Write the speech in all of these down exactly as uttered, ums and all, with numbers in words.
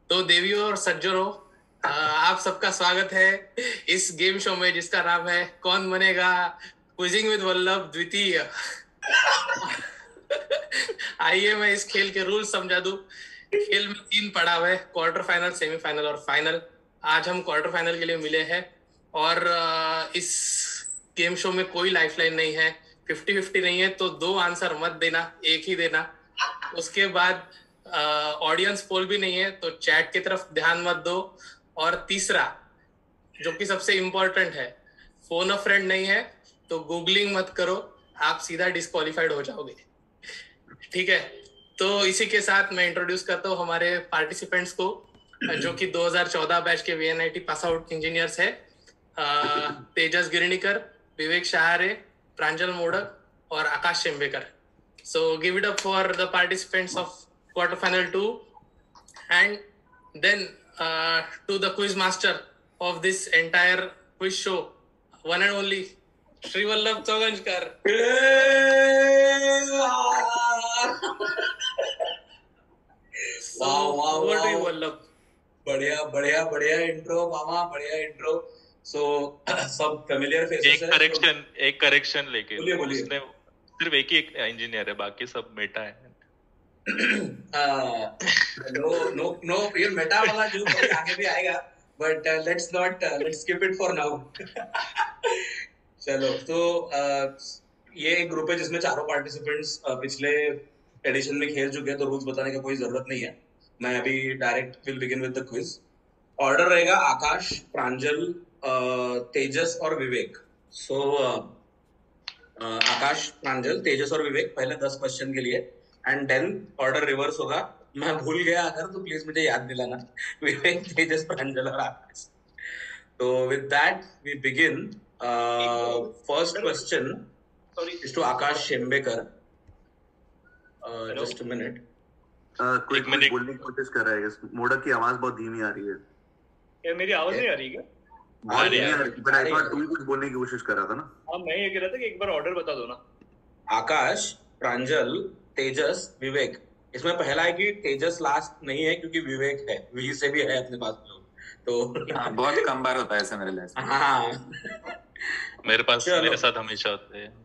तो देवियों और सज्जनों, अ, आप सबका स्वागत है इस गेम शो में जिसका नाम है कौन बनेगा क्विजिंग विद वल्लभ द्वितीय। आइए मैं इस खेल के रूल समझा दूं। खेल में तीन पड़ाव है, क्वार्टर फाइनल, सेमीफाइनल और फाइनल। आज हम क्वार्टर फाइनल के लिए मिले हैं और अ, इस गेम शो में कोई लाइफलाइन नहीं है। फिफ्टी फिफ्टी नहीं है तो दो आंसर मत देना, एक ही देना। उसके बाद ऑडियंस पोल भी नहीं है तो चैट की तरफ ध्यान मत दो। और तीसरा, जो कि सबसे इम्पोर्टेंट है, फोन अ फ्रेंड नहीं है तो गूगलिंग मत करो, आप सीधा डिस्क्वालिफाइड हो जाओगे। ठीक है, तो इसी के साथ मैं इंट्रोड्यूस करता हूँ हमारे पार्टिसिपेंट्स को, जो कि दो हज़ार चौदह बैच के वीएनआईटी पास आउट इंजीनियर्स है। अ, तेजस गिरनीकर, विवेक शहारे, प्रांजल मोडक और आकाश Shembekar. So give it up for the participants of quarterfinal two, and then uh, to the quiz master of this entire quiz show, one and only Shri Vallabh Choganjkar. So Wow, wow, over to you, wow. Vallabh. बढ़िया बढ़िया बढ़िया intro मामा, बढ़िया intro. सो सब familiar faces एक है। Correction एक correction लेकिन बोलिए बोलिए। उसने सिर्फ एक ही इंजीनियर है, बाकी सब मेटा है। नो नो नो, ये मेटा वाला जो कभी आगे भी आएगा, but let's not let's skip it for now. चलो, तो uh, ये एक ग्रुप है जिसमें चारों पार्टिसिपेंट्स uh, पिछले एडिशन में खेल चुके हैं, तो रूल्स बताने की कोई जरूरत नहीं है। मैं अभी direct will begin with the quiz. Order रहेगा आकाश, प्रांजल, uh, तेजस और विवेक। सो so, uh, आकाश, प्रांजल, तेजस और विवेक पहले दस क्वेश्चन के लिए, एंड देन ऑर्डर रिवर्स होगा। मैं भूल गया अगर तो प्लीज मुझे याद दिलाना। विवेक, तेजस, प्रांजल और आकाश। तो with that we begin. First question is to Akash Shembekar. Just a minute. कोई कुछ बोलने की कोशिश कर रहा है। मोडक की आवाज बहुत धीमी आ रही है। क्या मेरी आवाज नहीं आ रही क्या? बहुत धीमी आ रही है, बट आई थॉट तू कुछ बोलने की कोशिश कर रहा था ना। हाँ, मैं ये कह रहा था कि एक बार ऑर्डर बता दो ना। आकाश, प्रांजल, तेजस, विवेक। इसमें पहला है कि तेजस लास्ट नहीं है क्योंकि विवेक है, वी से भी है अपने पास लोग, तो हाँ, बहुत कम बार होता है ऐसा मेरे लिए। हाँ, मेरे पास मेरे साथ हमेशा होते हैं।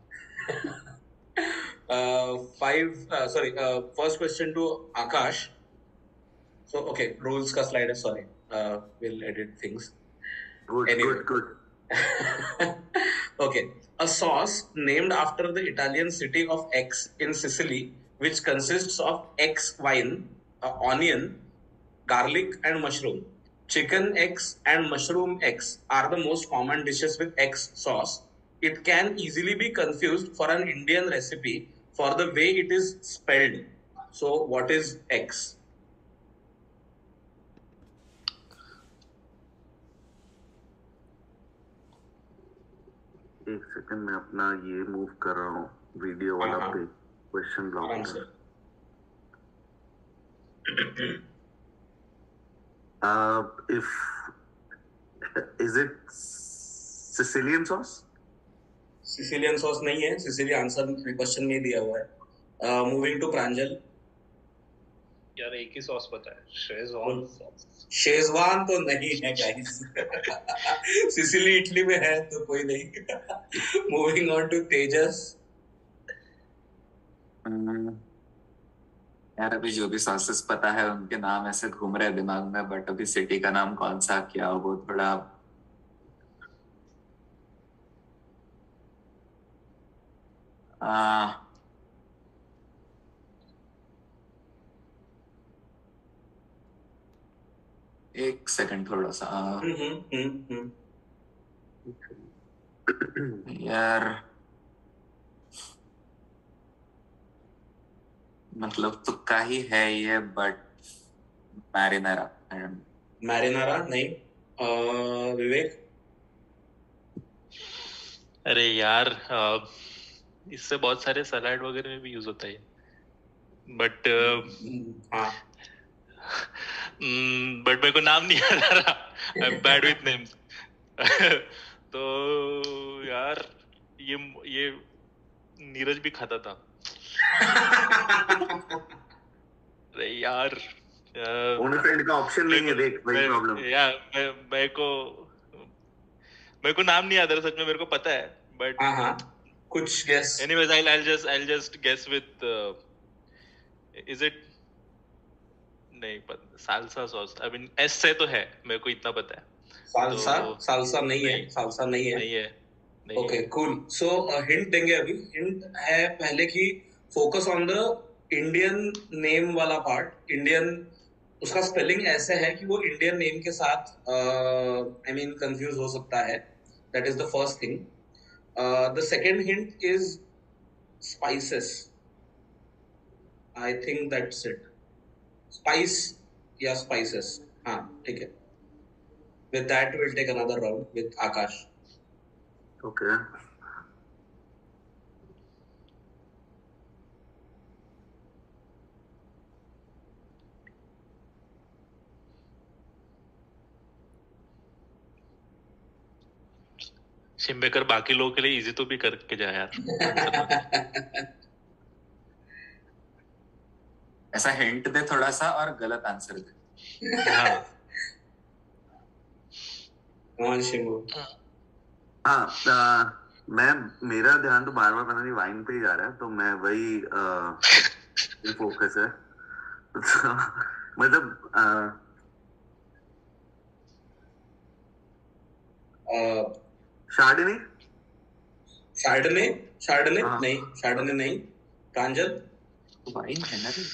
Five sorry first question to Akash. So okay, rules का स्लाइड है, sorry, will edit things. Good good good. Okay, a sauce named after the Italian city of X in Sicily, which consists of X wine, uh, onion, garlic, and mushroom. Chicken X and mushroom X are the most common dishes with X sauce. It can easily be confused for an Indian recipe for the way it is spelled. So, what is X? एक second में अपना ये move कर रहा हूँ video वाला पे question block में। uh, if is it Sicilian sauce? Sicilian sauce नहीं है, Sicily आंसर क्वेश्चन में दिया हुआ है। Moving to Pranjal. यार एक ही सॉस पता है, शेजवान सॉस। शेजवान तो नहीं है गाइस। सिसिली इटली में है तो कोई नहीं। Moving on to Tejas. यार अभी जो भी सॉसेस पता है उनके नाम ऐसे घूम रहे हैं दिमाग में, बट अभी सिटी का नाम कौन सा क्या वो थोड़ा आ, एक सेकंड थोड़ा सा। यार मतलब तुक्का ही है ये, बट मैरिनारा। मैरिनारा नहीं। विवेक? अरे यार, इससे बहुत सारे सलाद वगैरह में भी यूज होता है, बट बट मेरे को नाम नहीं आ रहा। I am bad with names. तो यार ये ये नीरज भी खाता था। अरे यार बोनाफाइड का ऑप्शन नहीं है, देख वही प्रॉब्लम। या मेरे को मेरे को नाम नहीं याद आ रहा सच में, मेरे को पता है बट हाँ हाँ कुछ guess. Anyways I I just I just guess with is it नहीं पता, salsa sauce. I mean S से तो है, मेरे को इतना पता है। साल्सा तो साल्सा नहीं है, नहीं साल्सा नहीं है। नहीं है नहीं ओके है। कूल। सो हिंट देंगे अभी। हिंट है पहले की focus on the Indian name वाला पार्ट। इंडियन उसका स्पेलिंग ऐसे है कि वो इंडियन नेम के साथ आई मीन कंफ्यूज हो सकता है। That is the first thing. The second hint is spices. I think that's it. Spice या स्पाइसेस। हाँ ठीक है। With that will take another round with Akash. Okay Shimbekar बाकी लोगों के लिए इजी तो भी करके जाए यार। ऐसा हिंट दे थोड़ा सा और गलत आंसर दे। हाँ कौन शिंगो? हाँ आ, मैं मेरा ध्यान तो बार बार पता नहीं वाइन पे ही जा रहा है, तो मैं वही फोकस है। तो, मतलब आ, शार्डने शार्डने शार्डने हाँ। नहीं, शार्डने नहीं। प्रांजल वाइन है ना रे।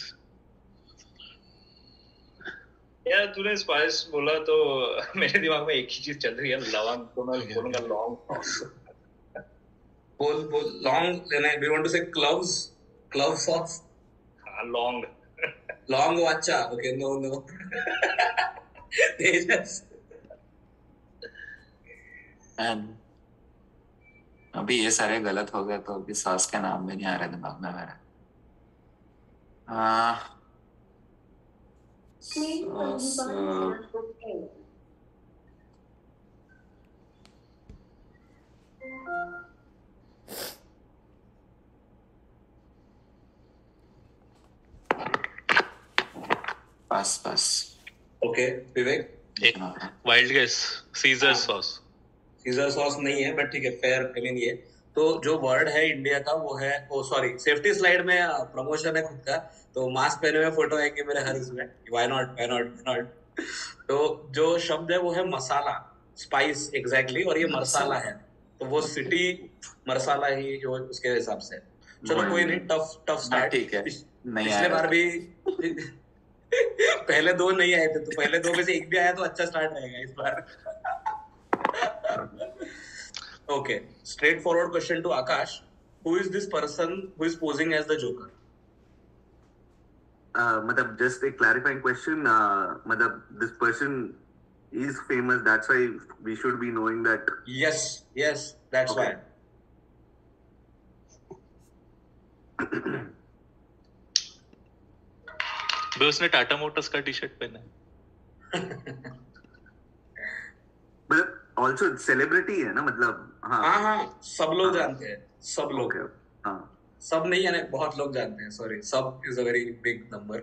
यार तूने स्पाइस बोला तो मेरे दिमाग में एक ही चीज चल रही है, लवंग। तो मैं बोलूंगा लॉन्ग। बोल बोल लॉन्ग लेना है। We want to say cloves, clove sauce. हाँ लॉन्ग। लॉन्ग वाचा। Okay no no. Tejas And अभी ये सारे गलत हो गए तो अभी सॉस का नाम भी नहीं आ रहा दिमाग में मेरे। हाँ सॉस पास पास। ओके विवेक। एक wild guess, Caesar sauce. Caesar sauce नहीं है बट ठीक है, फेयर। आई मीन ये तो जो वर्ड है इंडिया का वो है, ओ सॉरी सेफ्टी स्लाइड में प्रमोशन है खुद का, तो मास्क पहने हुए फोटो आएंगे मेरे हर इसमें। Why not why not why not. तो जो शब्द है वो है मसाला, स्पाइस एग्जैक्टली। और ये मरसाला है, तो वो सिटी मरसाला ही जो उसके हिसाब से। चलो कोई नहीं, टफ टफ स्टार्ट। ठीक है नहीं पिछले बार भी पहले दो नहीं आए थे, तो पहले दो में से एक भी आया तो अच्छा स्टार्ट रहेगा इस बार। Okay, straightforward question to Akash. Who is this person who is posing as the Joker? uh, मतलब just a clarifying question. uh, मतलब this person is famous, that's why we should be knowing that. Yes, yes, that's Okay. why. भी उसने Tata motors का T shirt पहना है। मतलब also celebrity है ना, मतलब हाँ हाँ हाँ सब लोग हाँ। जानते हैं, सब लोग। okay, हाँ सब नहीं है, बहुत लोग जानते हैं। सॉरी, सब is a very big number.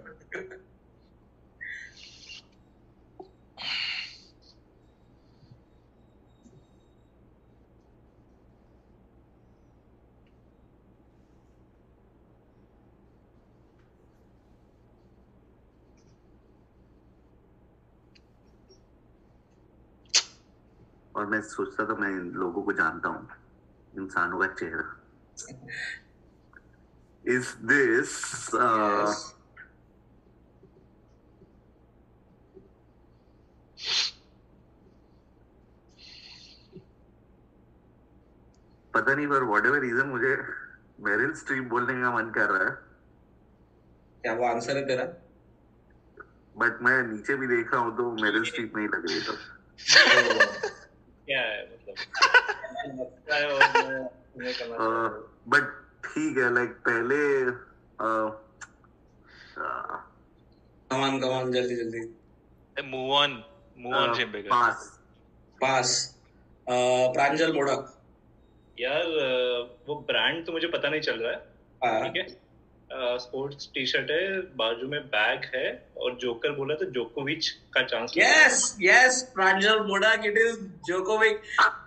और मैं सोचता था मैं इन लोगों को जानता हूँ, इंसानों का चेहरा। Is this uh, Yes. पता नहीं, पर whatever reason मुझे मेरिल स्ट्रीप बोलने का मन कर रहा है, क्या वो आंसर है तेरा? बट मैं नीचे भी देख रहा हूँ तो मेरिल स्ट्रीप नहीं लग रही। तो तो क्या है मतलब लगता है और मैं तुम्हें करना चाहता हूँ। बट ठीक है, लाइक पहले कमान कमान जल्दी जल्दी। Move on move on Shembekar. Pass pass. Pranjal Modak. यार वो ब्रांड तो मुझे पता नहीं चल रहा है, हाँ ठीक है, स्पोर्ट्स टी शर्ट है, बाजू में बैग है और जोकर बोला तो जोकोविच का chance. Yes yes Pranjal Modak, it is जोकोविच।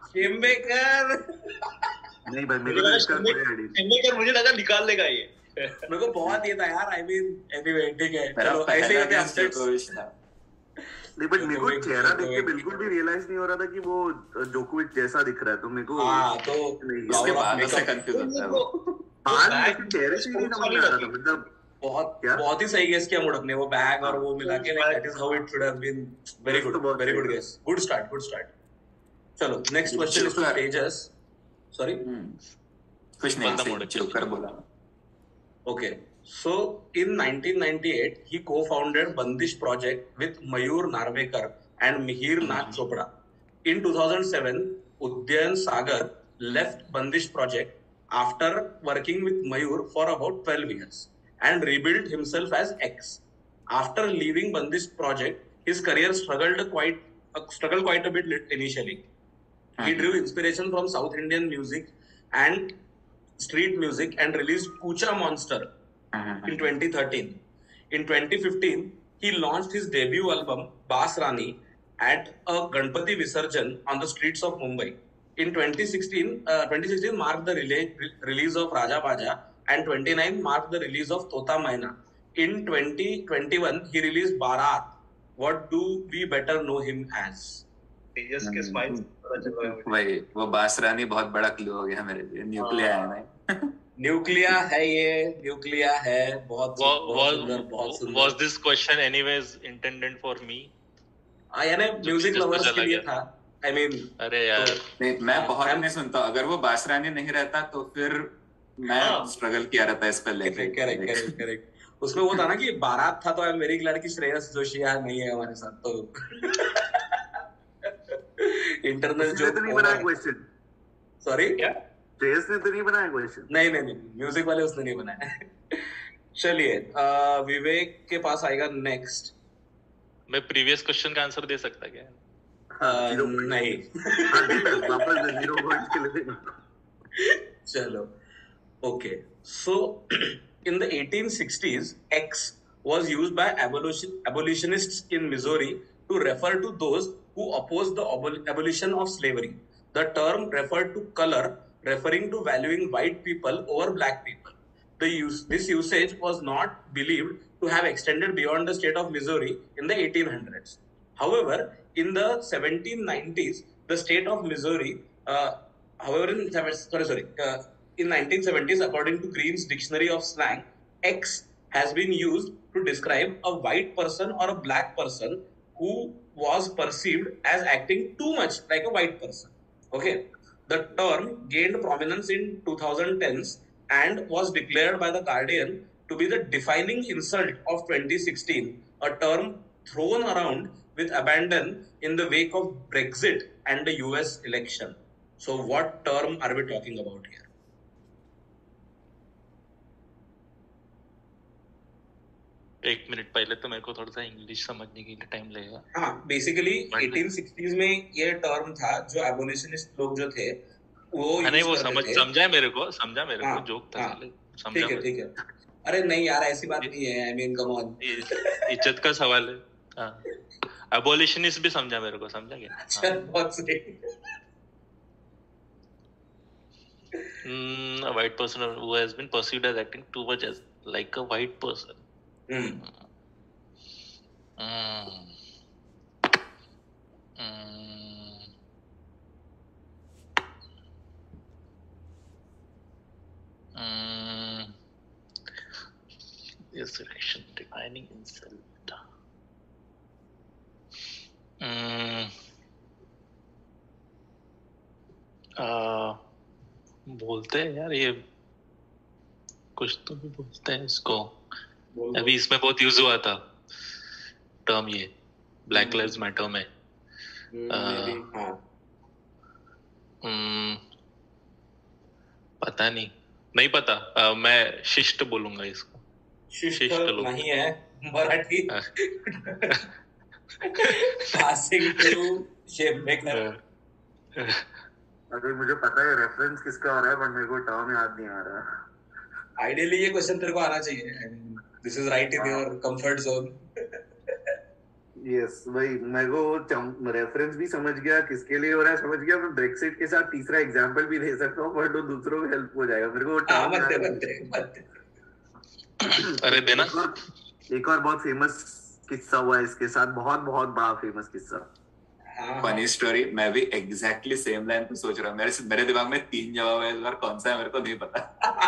शेमबेकर नहीं भाई मेरे को इसका कोई आइडिया नहीं। शेमबेकर मुझे लगा निकाल लेगा ये। मेरे को बहुत ये था यार, आई मीन एनीवे ठीक है मेरा चलो ऐसे ही पहला होते guess अपसेट्स। जोकोविच था। नहीं बट मेरे को जोकोविच, चेहरा देख के जोकोविच। बिल्कुल भी रियलाइज नहीं हो रहा था कि वो जोकोविच जैसा दिख रहा है, तो मेरे को हाँ तो नहीं, इसके Power of बालों से makeup। कंफ्यूज होता है वो। बाल बैग- लेकिन चेहरे से ही नहीं समझ में आ रहा था, मतलब बहुत क्या? बहुत ही सही गेस किया मोडक ने, वो बैग और वो मिला के, like bag. That is how it should have been. Very Yes, तो गुड बहुत वेरी सही गुड था। Guess, good start good start. चलो next question is to joker. Tejas. Sorry hmm, कुछ नहीं बंदा ऐसे मोड़ के जोकर बोला। Okay, so in nineteen ninety-eight, he co-founded Bandish project with Mayur Narvekar and Mihir Nath Chopra. In two thousand seven, Udyan Sagar left Bandish project after working with Mayur for about twelve years and rebuilt himself as X. After leaving Bandish project, his career struggled quite uh, struggled quite a bit lit- initially. He drew inspiration from South Indian music and street music and released Kucha Monster in twenty thirteen. In twenty fifteen, he launched his debut album Baas Rani at a Ganpati Visarjan on the streets of Mumbai. In twenty sixteen, uh, twenty sixteen marked the rela- release of Raja Baja, and twenty-nine marked the release of Tota Maina. In twenty twenty-one, he released Bharat. What do we better know him as? तेजस के smile पता चल रहा है। वही वो बासरानी बहुत बड़ा clue हो गया मेरे लिए। न्यूक्लियर है ना। न्यूक्लिया है ये, न्यूक्लिया है, बहुत बहुत सुंदर, बहुत सुंदर। Was this question anyways intended for me? हाँ यानी म्यूजिक जिस पे लवर्स चला के लिए गया। था। आई मीन अरे यार नहीं मैं बहुत नहीं सुनता, अगर वो बासरानी नहीं रहता तो फिर मैं हाँ। स्ट्रगल किया रहता इस पे लेके। Correct correct correct. उसमें वो था ना कि बारात था, तो आई एम वेरी ग्लैड कि श्रेयस जोशी यहाँ नहीं है हमारे साथ, तो इंटरनल इसने तो नहीं बनाया जोक। क्वेश्चन, सॉरी क्या? श्रेयस ने तो नहीं बनाया क्वेश्चन। नहीं नहीं नहीं, म्यूजिक वाले उसने नहीं बनाया। चलिए अ, विवेक के पास आएगा नेक्स्ट। मैं प्रीवियस क्वेश्चन का आंसर दे सकता क्या? Zero point. नहीं हाँ देना, वापस जीरो पॉइंट के लिए देना। चलो okay, so in the eighteen sixties, X was used by abolition abolitionists in Missouri to refer to those who opposed the abol- abolition of slavery. The term referred to color, referring to valuing white people over black people. The use this usage was not believed to have extended beyond the state of Missouri in the eighteen hundreds. However, in the seventeen nineties, the state of Missouri, uh, however, in sorry, sorry, uh, in nineteen seventies, according to Green's Dictionary of Slang, X has been used to describe a white person or a black person who was perceived as acting too much like a white person. Okay, the term gained prominence in twenty tens and was declared by the Guardian to be the defining insult of twenty sixteen, a term thrown around with abandon in the wake of Brexit and the U S election. So what term are we talking about here? एक minute पहले तो मेरे को थोड़ा सा English समझने के लिए टाइम लगेगा। हाँ बेसिकली But- eighteen sixties में ये टर्म था जो एबोलिशनिस्ट लोग जो थे वो हाँ, नहीं use वो करते समझ थे। समझा है मेरे को, समझा मेरे हाँ, को, जोक था हाँ, साले, समझा ठीक है मेरे ठीक है। अरे नहीं यार ऐसी बात नहीं है, आई मीन कम ऑन। को। इ- इज्जत का सवाल है। हाँ, एबोलिशनिस्ट भी समझा मेरे को, समझा क्या? अच्छा बहुत सही। Hmm, a white person who has been perceived as acting too much as like a white person. Hmm Mm. Mm. Mm. This direction defining insult. Mm. Uh, बोलते हैं यार ये कुछ तो भी बोलते हैं इसको। बोल दो। अभी इसमें बहुत यूज हुआ था टर्म ये ब्लैक लाइव्स मैटर में। हम्म, आ, maybe, हाँ हम्म, पता नहीं नहीं पता। अ, मैं शिष्ट बोलूंगा इसको। शिष्ट शिष्ट लोग। नहीं है मराठी। हाँ। Passing to Shembekar. अगर मुझे पता है रेफरेंस किसका हो रहा है, पर मेरे को टर्म याद नहीं आ रहा। आइडियली ये क्वेश्चन तेरे को आना चाहिए, this is right in your comfort zone. Yes भाई, मैं को रेफरेंस भी समझ गया किसके लिए हो रहा है, समझ गया। मैं ब्रेक्सिट के साथ तीसरा एग्जांपल भी दे सकता हूँ, बट वो दूसरों को हेल्प हो जाएगा मेरे को। हाँ, मत दे, मत दे, मत दे। अरे देना। एक और, एक और बहुत फेमस किस्सा हुआ है इसके साथ, बहुत बहुत बड़ा फेमस किस्सा। फनी स्टोरी, मैं भी एग्जैक्टली सेम लाइन पे सोच रहा हूँ। मेरे मेरे दिमाग में तीन जवाब है, इस बार कौन सा है मेरे को नहीं पता।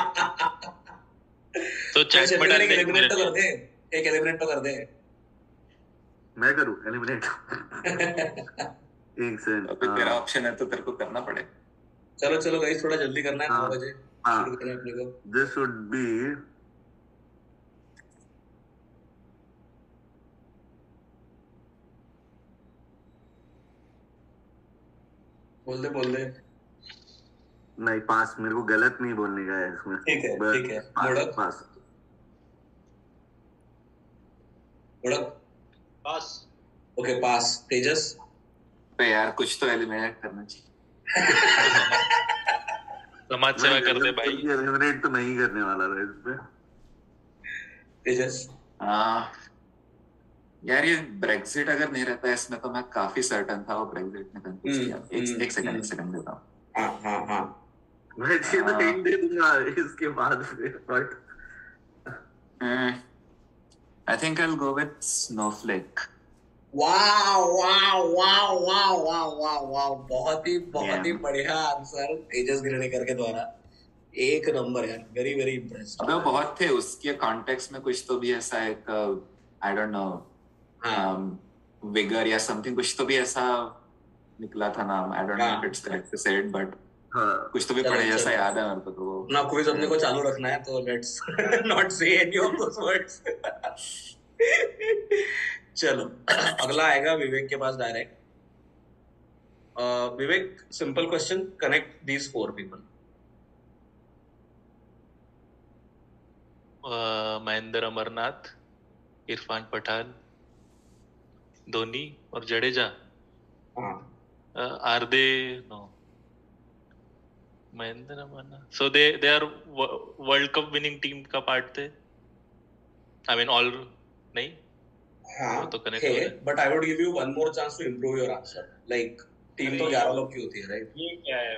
तो चैट में डाल एक एलिमिनेट तो कर दे, एक एलिमिनेट तो कर दे। मैं करूँ एलिमिनेट? एक सेकंड, अभी तेरा ऑप्शन है तो तेरे को करना पड़े। चलो चलो गाइस, थोड़ा जल्दी करना है, नौ बजे शुरू करना है अपने को। दिस शुड बी बोल दे बोल दे। नहीं, पास, मेरे को गलत नहीं बोलने का है इसमें। ठीक है ठीक है। पास पास मुड़क पास। ओके पास। तेजस तो यार कुछ तो एलिमिनेट करना चाहिए। समाज सेवा कर दे भाई। एलिमिनेट तो नहीं करने वाला था इसमें। तेजस हाँ यार, ये ब्रेक्सिट अगर नहीं रहता इसमें तो मैं काफी सर्टन था वो ब्रेक्सिट ने कंफ्यूज किया। एक एक सेकंड एक सेकंड देता हूँ। हाँ हाँ हाँ मैं ये तो हिंट दे दूंगा इसके बाद फिर, but I think I will go with Snowflake. Wow wow wow wow wow wow wow, बहुत ही बहुत ही Yeah. बढ़िया आंसर तेजस गिरनेकर के द्वारा। एक नंबर यार, वेरी वेरी इम्प्रेसिव। अबे वो बहुत थे उसके कॉन्टेक्स्ट में, कुछ तो भी ऐसा एक आई डोंट नो विगर या समथिंग, कुछ तो भी ऐसा निकला था नाम। I don't know if it's correct to say it, but कुछ तो भी चलो, पढ़े जैसा चलो। याद है मेरे को। तो वो अपना क्विज अपने को चालू रखना है, तो let's not say any of those words. चलो अगला आएगा विवेक के पास direct. Vivek, simple question, connect these four people. Mahendra Amarnath, Irfan Pathan, Dhoni और जडेजा। हाँ are they no Mahendra Amarnath, so they they are world cup winning team का पार्ट थे। आई मीन ऑल नहीं हाँ तो connect है, हो रहा है। but I would give you one more chance to improve your answer. Like team तो ग्यारह लोग की होती है, राइट? ये क्या है?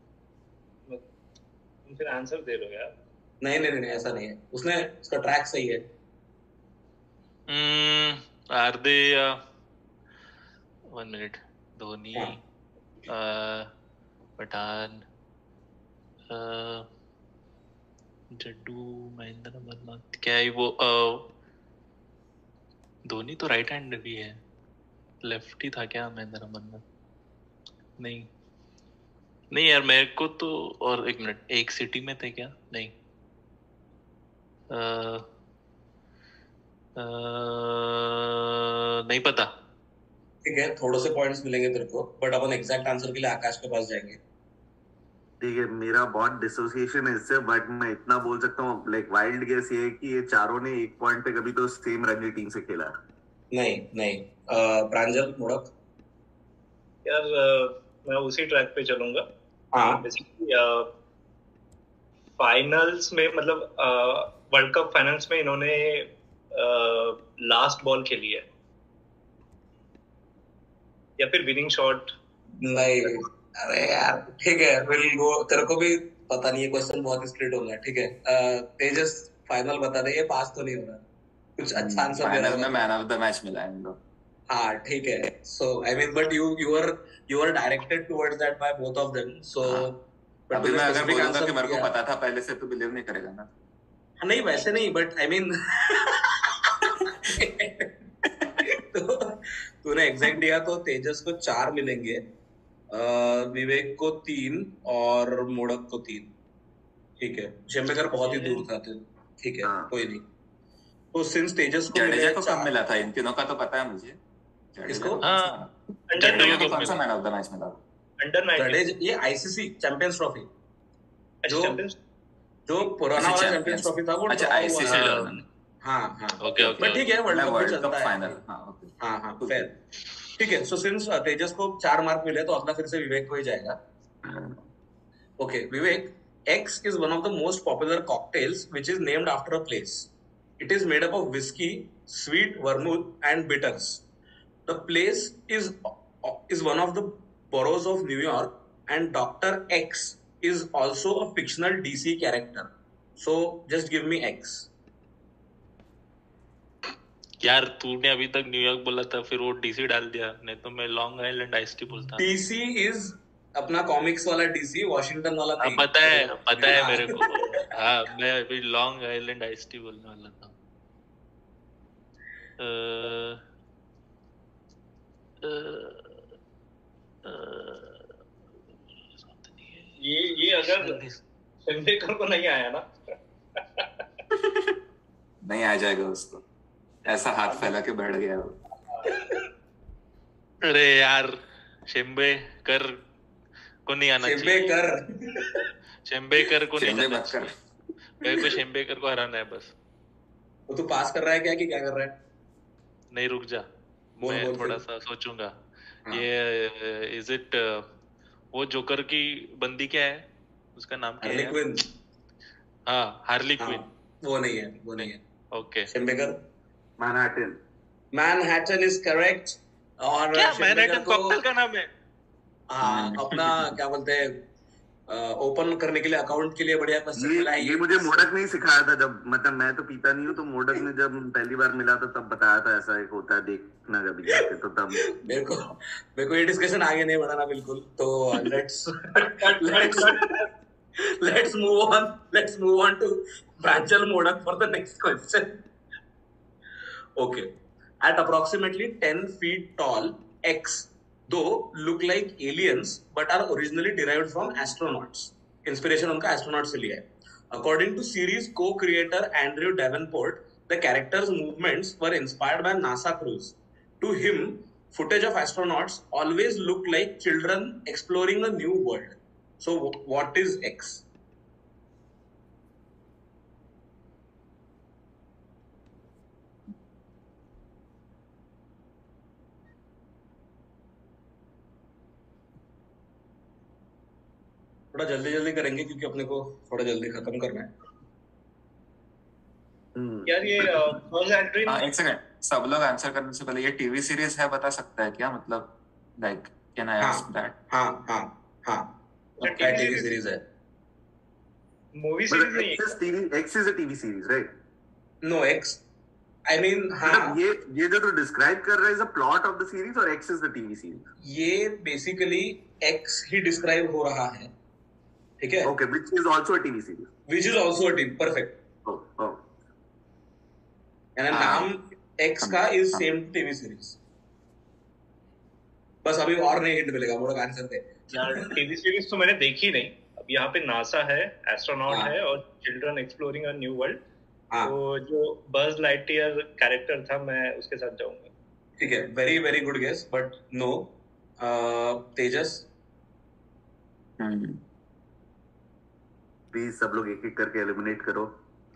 तुम फिर आंसर दे लो यार। नहीं नहीं नहीं, ऐसा नहीं है, उसने उसका ट्रैक सही है। Hmm are they one minute Dhoni, Pathan, Jaddu, Mahendra Amarnath, क्या है वो? धोनी तो राइट हैंड भी है, लेफ्टी था क्या महेंद्र अमरनाथ? नहीं नहीं यार मेरे को तो, और एक मिनट, एक सिटी में थे क्या? नहीं आ, आ, नहीं पता। ठीक है, थोड़े से पॉइंट्स मिलेंगे तेरे को, बट अपन एग्जैक्ट आंसर के लिए आकाश के पास जाएंगे। ठीक है, मेरा बहुत डिसोसिएशन है इससे, बट मैं इतना बोल सकता हूँ, लाइक वाइल्ड गेस ये है कि ये चारों ने एक पॉइंट पे कभी तो सेम रणजी टीम से खेला। नहीं नहीं, प्रांजल, मुड़क। यार मैं उसी ट्रैक पे चलूंगा। हाँ बेसिकली फाइनल्स में, मतलब वर्ल्ड कप फाइनल्स में इन्होंने लास्ट बॉल खेली है, या फिर विनिंग शॉट। नहीं, अरे यार ठीक है, विल गो। तेरे को भी पता नहीं है, क्वेश्चन बहुत स्ट्रेट होगा। ठीक है, तेजस फाइनल बता दे, ये पास तो नहीं हो रहा, कुछ अच्छा आंसर दे फाइनल में रहा मैन ऑफ द मैच मिला है इनको। हाँ ठीक है, so I mean but you you are you are directed towards that by both of them. So अभी मैं अगर बोलूंगा कि मेरे को पता था पहले से, तो बिलीव नहीं करेगा ना। नहीं वैसे नहीं, बट आई मीन तो तूने एग्जैक्ट दिया, तो तेजस को चार मिलेंगे, विवेक को तीन और मोड़क को तीन। ठीक है, शेम्बेकर बहुत ही दूर था, ठीक है कोई नहीं। तो सिंस तेजस को जडेजा को कब मिला था? इन तीनों का तो पता है मुझे। किसको? जडेजा को कौन सा मैन ऑफ द मैच मिला? अंडर नाइनटीन, ये आईसीसी चैंपियंस ट्रॉफी, जो चैंपियंस जो पुराना वाला चैंपियंस ट्रॉफी था वो। अच्छा, आईसीसी। हाँ हाँ ओके ओके, बट ठीक है, वर्ल्ड कप भी चलता है। फाइनल। हाँ ओके, हाँ हाँ फेयर। ठीक है, सो सिंस तेजस को चार मार्क मिले, तो अगला फिर से विवेक को ही जाएगा। Okay Vivek, X is one of the most popular cocktails which is named after a place. It is made up of whiskey, sweet vermouth, and bitters. The place is is one of the boroughs of New York, and Doctor X is also a fictional D C character. So just give me X. यार तूने अभी तक New York बोला था, फिर वो DC डाल दिया, नहीं तो मैं लॉन्ग आइलैंड आइस टी बोलता। डीसी इज अपना कॉमिक्स वाला डीसी, वॉशिंगटन वाला नहीं। पता है, पता है मेरे को। हाँ, मैं अभी लॉन्ग आइलैंड आइस टी बोलने वाला था। uh, uh, uh, ये ये अगर चंदेकर को नहीं आया ना नहीं आ जाएगा उसको, ऐसा हाथ फैला के बैठ गया वो। अरे यार शेम्बे कर को नहीं आना चाहिए। शेम्बे कर शेम्बे कर को नहीं आना चाहिए। मेरे को शेम्बे कर को हराना है बस। वो तू पास कर रहा है क्या कि क्या कर रहा है? नहीं, रुक जा, बोल, मैं बोल, थोड़ा सा सोचूंगा। हाँ। ये इज इट वो जोकर की बंदी क्या है, उसका नाम क्या है? Harley Quinn. हाँ, हार्ली हाँ, क्विन। वो नहीं है, वो नहीं है। Okay, Shembekar. Manhattan. Manhattan is correct. और क्या मैनहट्टन कॉकटेल का नाम है? हाँ, अपना क्या बोलते हैं, ओपन करने के लिए अकाउंट के लिए बढ़िया क्वेश्चन मिला है। ये मुझे मोडक ने सिखाया था, जब मतलब मैं तो पीता नहीं हूँ, तो मोडक ने जब पहली बार मिला था तब बताया था ऐसा एक होता है, देखना कभी जाके तो तब मेरे को मेरे को ये डिस्कशन आगे नहीं बढ़ाना बिल्कुल। तो let's let's let's move on let's move on to Pranjal Modak for the next question. Okay, at approximately ten feet tall, X though look like aliens but are originally derived from astronauts. Inspiration उनका astronaut से लिया है। According to series co-creator Andrew Davenport, the characters' movements were inspired by NASA crews. To him, footage of astronauts always look like children exploring a new world. So, what is X? थोड़ा जल्दी जल्दी करेंगे क्योंकि अपने को थोड़ा जल्दी खत्म करना है। यार ये बज़ एल्ड्रिन। हाँ, एक सेकंड, सब लोग आंसर करने से पहले ये टीवी सीरीज है, बता सकता है क्या? मतलब like can I ask that? हाँ हाँ हाँ, क्या टीवी सीरीज है? मूवी सीरीज नहीं है। TV X is a TV series, right? No, X I mean हाँ, ये ये जो तू डिस्क्राइब कर रहा है is a plot of the series और X is the TV series? ये बेसिकली X ही डिस्क्राइब हो रहा है, ठीक है? Okay, which is also a TV series. Which is also a TV, perfect. Oh oh, and नाम X का इज सेम टीवी सीरीज। बस अभी और नहीं हिंट मिलेगा, मोड़ा आंसर दे। यार टीवी सीरीज तो मैंने देखी नहीं। अब यहाँ पे नासा है, एस्ट्रोनॉट है और children exploring a new world. तो जो बज़ लाइटईयर कैरेक्टर था, मैं उसके साथ जाऊंगा। ठीक है, very very good guess but no. Tejas? Please सब लोग एक एक करके एलिमिनेट करो।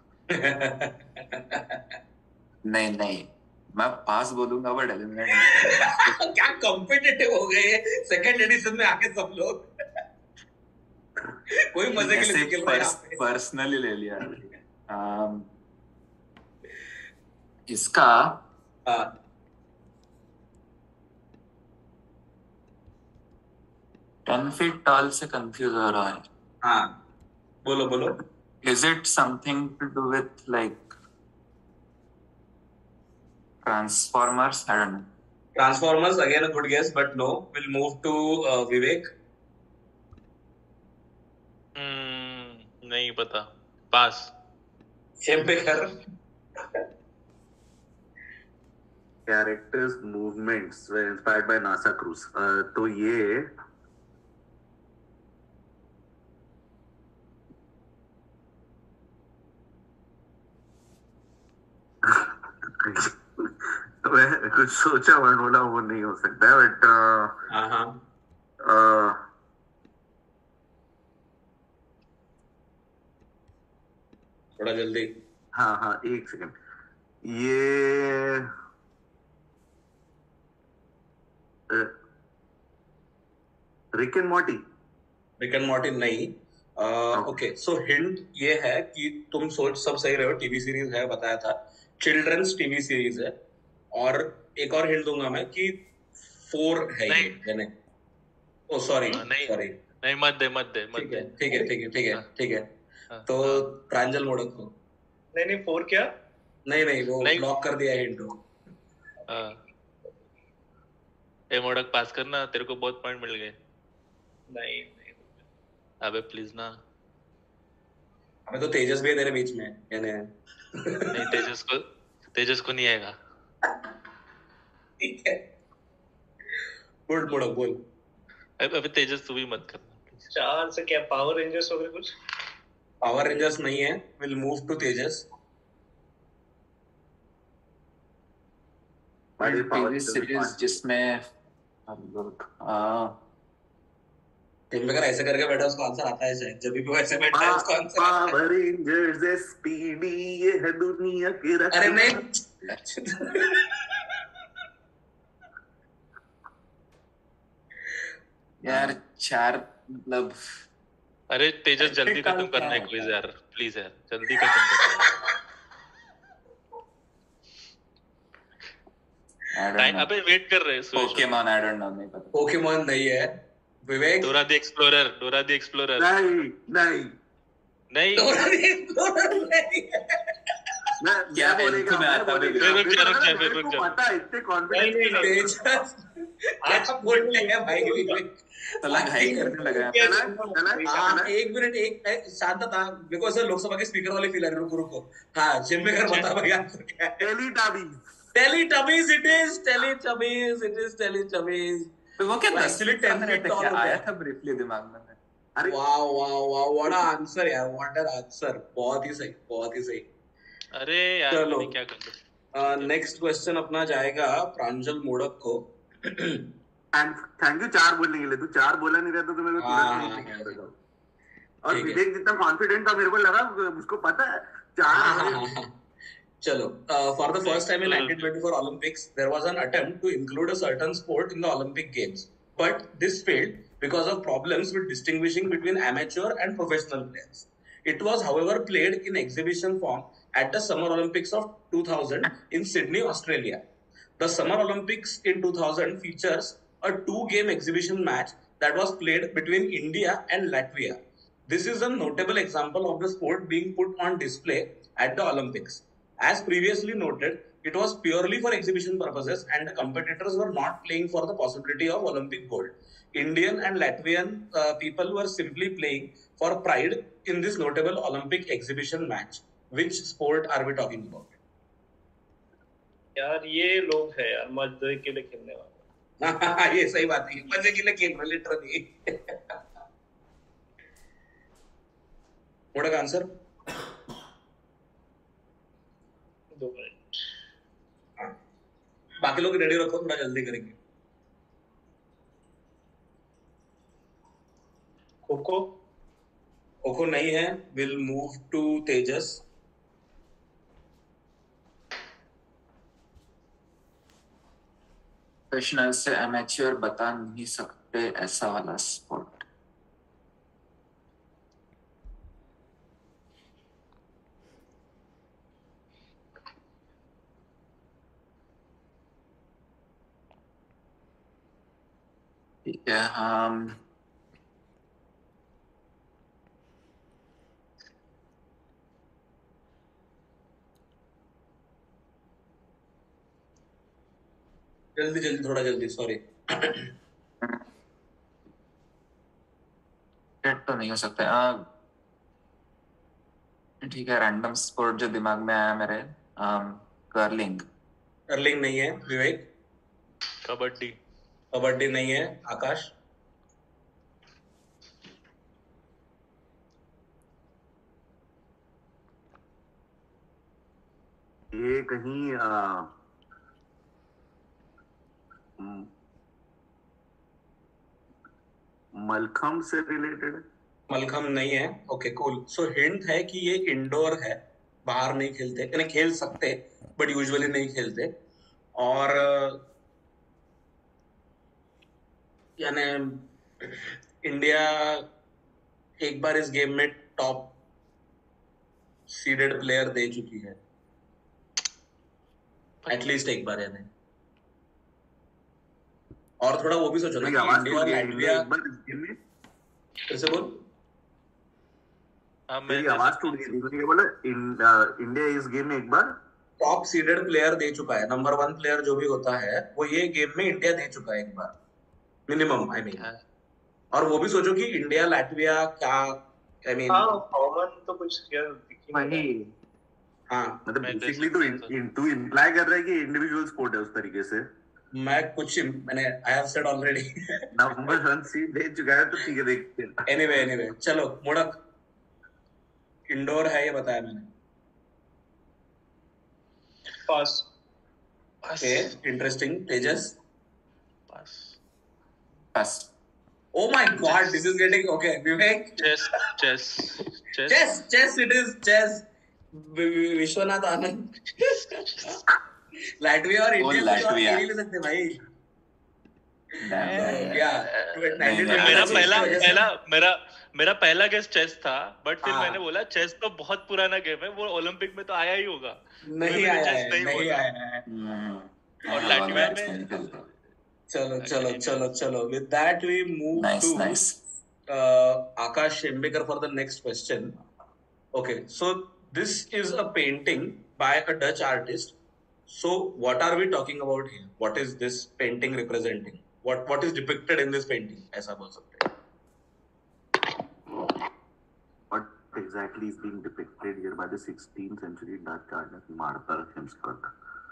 नहीं नहीं, मैं पास बोलूंगा बट एलिमिनेट। क्या कॉम्पिटिटिव हो गए हैं सेकंड एडिशन में आके सब लोग। कोई मजे के लिए निकल रहा है। पर्सनली ले लिया। um, इसका टेन फीट टॉल से कंफ्यूज हो रहा है। हाँ, बोलो बोलो। Is it something to do with like Transformers? I don't know. Transformers, again a good guess, but no. We'll move to uh, Vivek. hmm, नहीं पता, पास। शेम्पेकर? Characters' movements were inspired by NASA crews. uh, तो ये मैं कुछ सोचा बोला वो नहीं हो सकता है, बट हाँ हाँ, थोड़ा जल्दी। हाँ हाँ, एक सेकंड। ये Rick and Morty? Rick and Morty नहीं। ओके, सो हिंट ये है कि तुम सोच सब सही रहे हो, टीवी सीरीज है बताया था, चिल्ड्रंस टीवी सीरीज है, और एक और हिंट दूंगा मैं कि फोर है ये, यानी ओ सॉरी सॉरी नहीं मत दे मत दे मत दे। ठीक है ठीक है ठीक है ठीक है तो प्रांजल मोड़क को नहीं नहीं फोर क्या नहीं नहीं वो ब्लॉक कर दिया हिंट को। ए मोड़क पास करना, तेरे को बहुत पॉइंट मिल गए। नहीं नहीं अबे प्लीज ना। अबे तो तेजस भी है तेरे बीच में, यानी नहीं तेजस को तेजस को नहीं आएगा। ठीक है बोल मोड़क बोल। अबे तेजस तू भी मत करना। चार से क्या पावर रेंजर्स वगैरह कुछ? पावर रेंजर्स नहीं है, will move to Tejas. TV series जिसमें टीम ऐसे करके बैठा उसको आंसर आता है शायद, जब भी वो ऐसे बैठा है उसको आंसर आता है। पावर रेंजर्स एसपीडी ये है दुनिया की रक्षा। अरे नहीं यार चार मतलब अरे तेजस जल्दी खत्म करना है क्विज यार, प्लीज यार जल्दी खत्म करना है। अबे वेट कर रहे हैं। पोकेमॉन आई डोंट नो, नहीं पता। पोकेमॉन नहीं है Vivek. Dora the explorer, Dora the explorer. नहीं नहीं नहीं डोरा द एक्सप्लोरर नहीं मैं क्या बोलेगा, मैं आता भी फिर रुक जा रुक जा फिर रुक जा। पता है इतने कॉन्फिडेंस तेजस आज बोलते हैं भाई विवेक तला घाई करने लगा। हाँ एक मिनट एक शांत था, मेरे को ऐसा लोकसभा के स्पीकर वाले फील आ रहे। रुको रुको हाँ जिम्मेदार बता भाई आंसर क्या है। Teletubbies Teletubbies it is Teletubbies it is Teletubbies. तो वो क्या एक्चुअली टेन मिनट क्या आया था ब्रीफली दिमाग में। अरे wow wow wow what a answer यार, व्हाट अ आंसर, बहुत ही सही बहुत ही सही। अरे यार चलो क्या कर नेक्स्ट क्वेश्चन अपना जाएगा प्रांजल मोड़क को। एंड थैंक यू चार बोलने के लिए, तू चार बोला नहीं रहता तो मेरे को तुरंत नहीं पता। और विवेक जितना कॉन्फिडेंट था मेरे को लगा उसको पता है चार। चलो for the first time in nineteen twenty-four Olympics there was an attempt to include a certain sport in the Olympic Games, but this failed because of problems with distinguishing between amateur and professional players. It was however played in exhibition form at the Summer Olympics of two thousand in Sydney, Australia. The Summer Olympics in two thousand features a two-game exhibition match that was played between India and Latvia. This is a notable example of the sport being put on display at the Olympics. As previously noted, it was purely for exhibition purposes and the competitors were not playing for the possibility of Olympic gold. Indian and Latvian uh, people were simply playing for pride in this notable Olympic exhibition match. Which sport are we talking about? यार ये लोग है यार मजे के लिए खेलने वाले। ये सही बात है, मजे के लिए खेल रहे लिटरली। मोड़ा का आंसर दो मिनट। बाकी लोग रेडी रखो, थोड़ा जल्दी करेंगे। खोखो खोखो नहीं है, will move to Tejas. Professional से एमेच्योर बता नहीं सकते ऐसा वाला स्पोर्ट। ठीक है हम जल्दी जल्दी थोड़ा जल्दी, सॉरी। तो नहीं हो सकता। ठीक है रैंडम स्पोर्ट जो दिमाग में आया मेरे, कर्लिंग। कर्लिंग नहीं है विवेक। कबड्डी कबड्डी नहीं है आकाश। ये कहीं आ, मलखम से रिलेटेड है। मलखम नहीं है। Okay cool. सो हिंट है कि ये इंडोर है, बाहर नहीं खेलते, यानी खेल सकते बट यूजुअली नहीं खेलते। और यानी इंडिया एक बार इस गेम में टॉप सीडेड प्लेयर दे चुकी है, एटलीस्ट एक बार यानी। और थोड़ा वो भी सोचो ना कि इंडिया और लैटविया, फिर से बोल। हाँ, मेरी आवाज टूट गई थी, मैंने बोला इंडिया इस गेम में एक बार टॉप सीडेड प्लेयर दे चुका है, नंबर वन प्लेयर जो भी होता है वो ये गेम में इंडिया दे चुका है एक बार मिनिमम, आई मीन। और वो भी सोचो कि इंडिया लैटविया क्या, आई मीन कॉमन तो कुछ वही। हाँ मतलब बेसिकली तो तू इंप्लाई कर रहा है कि इंडिविजुअल स्पोर्ट है उस तरीके से। मैं कुछ मैंने I have said already number one seed दे चुका है तो ठीक है, देखते हैं। एनीवे एनीवे चलो मुड़क इंडोर है ये बताया मैंने। Pass. Okay interesting. Tejas? Pass. Pass. Oh my God, this is getting okay. Vivek? Chess, chess, chess. Chess, chess. It is chess. Vishwanath Anand. Latvia और इंडिया को खेल ही नहीं सकते भाई। क्या? मेरा पहला पहला मेरा मेरा पहला गेस चेस था, बट फिर मैंने बोला चेस तो बहुत पुराना गेम है, वो ओलंपिक में तो आया ही होगा। नहीं आया है, नहीं आया है। और लाटविया में चलो चलो चलो चलो with that we move nice, to nice. Uh, Akash Shembekar for the next question. Okay, so this is a painting by a Dutch artist. So what are we talking about here? What is this painting representing? What what is depicted in this painting? ऐसा बोल सकते हैं। What exactly is being depicted here by the sixteenth century Dutch artist Martha Hemskirk?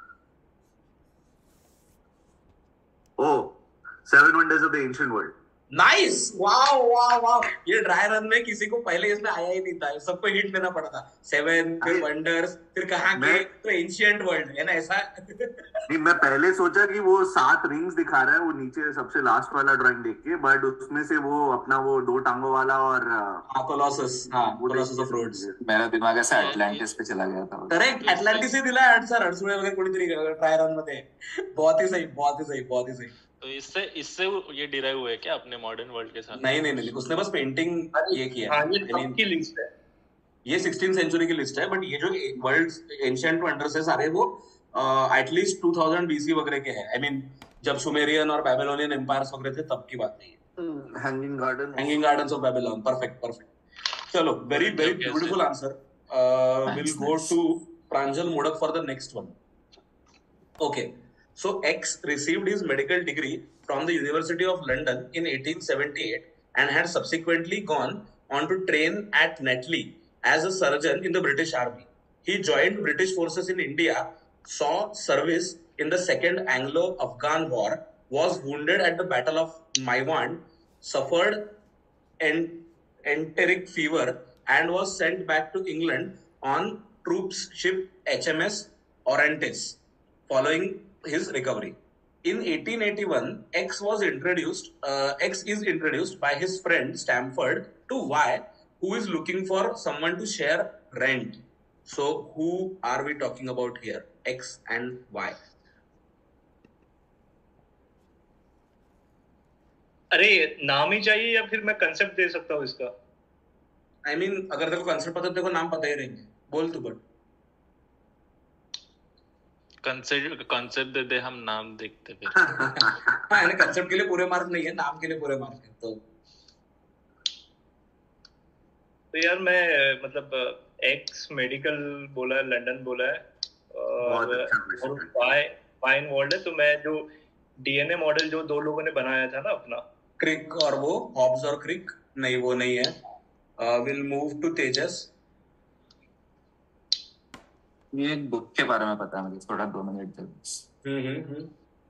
Oh, Seven Wonders of the Ancient World. Nice! Wow, wow, wow! ये dry run में किसी को पहले इसमें आया ही नहीं था, सबको हिट देना पड़ा था। सेवन, फिर वंडर्स, फिर कहाँ के तो एंशिएंट वर्ल्ड है ना ऐसा। नहीं, मैं पहले सोचा कि वो सात रिंग्स दिखा रहा है वो नीचे सबसे लास्ट वाला ड्राइंग देख के, बट उसमें से वो अपना वो दो टांगों वाला और हाँ कोलोसस, हाँ कोलोसस ऑफ रोड्स। मेरा दिमाग ऐसा एटलांटिस पे चला गया था। करेक्ट, एटलांटिस ही दिला है सर, अडसुळे वगैरे कोणीतरी ड्राई रन मध्ये। बहुत ही सही, बहुत ही सही, बहुत ही सही। तो इससे इससे ये डिराइव हुआ है क्या अपने मॉडर्न वर्ल्ड के साथ? नहीं नहीं नहीं, उसने बस पेंटिंग ये किया है। ये कब की लिस्ट है? ये सिक्सटीन सेंचुरी की लिस्ट है, बट ये जो वर्ल्ड एंशिएंट वंडर्स है सारे वो एटलीस्ट टू थाउज़ेंड बीसी वगैरह के हैं। आई मीन जब सुमेरियन और बेबीलोनियन एम्पायर्स वगैरह थे तब की बात नहीं है। Hanging garden, hanging gardens of Babylon, perfect perfect. चलो very very beautiful answer. Will go to Pranjal Modak for the next one. Okay, so X received his medical degree from the University of London in eighteen seventy-eight and had subsequently gone on to train at Netley as a surgeon in the British Army. He joined British forces in India, saw service in the Second Anglo-Afghan War, was wounded at the Battle of Maiwand, suffered en- enteric fever and was sent back to England on troops ship H M S Orontes following his recovery. In eighteen eighty-one, X was introduced. Uh, X is introduced by his friend Stamford to Y, who is looking for someone to share rent. So, who are we talking about here? X and Y. अरे नाम ही चाहिए या फिर मैं concept दे सकता हूँ इसका? I mean, अगर तेरे को कंसेप्ट पता है, तेरे को नाम पता ही रहेंगे। बोल तू बट। कंसेप्ट कंसेप्ट दे दे, हम नाम देखते फिर। हाँ, यानी कंसेप्ट के लिए पूरे मार्क नहीं है, नाम के लिए पूरे मार्क है। तो तो यार मैं मतलब एक्स मेडिकल बोला है, लंदन बोला है और और वाई वाई इन्वॉल्व है, तो मैं जो डीएनए मॉडल जो दो लोगों ने बनाया था ना अपना, क्रिक और वो हॉब्स और क्रिक, नहीं वो नहीं है। Will move to Tejas. ये एक बुक के बारे में पता है मुझे, थोड़ा दो मिनट दे बस। Hmm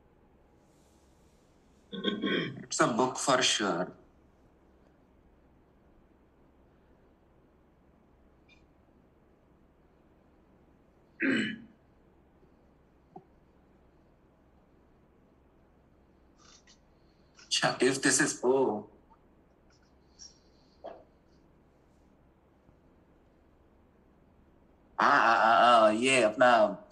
it's a book for sure. अच्छा, if this is oh हाँ हाँ हाँ ये अपना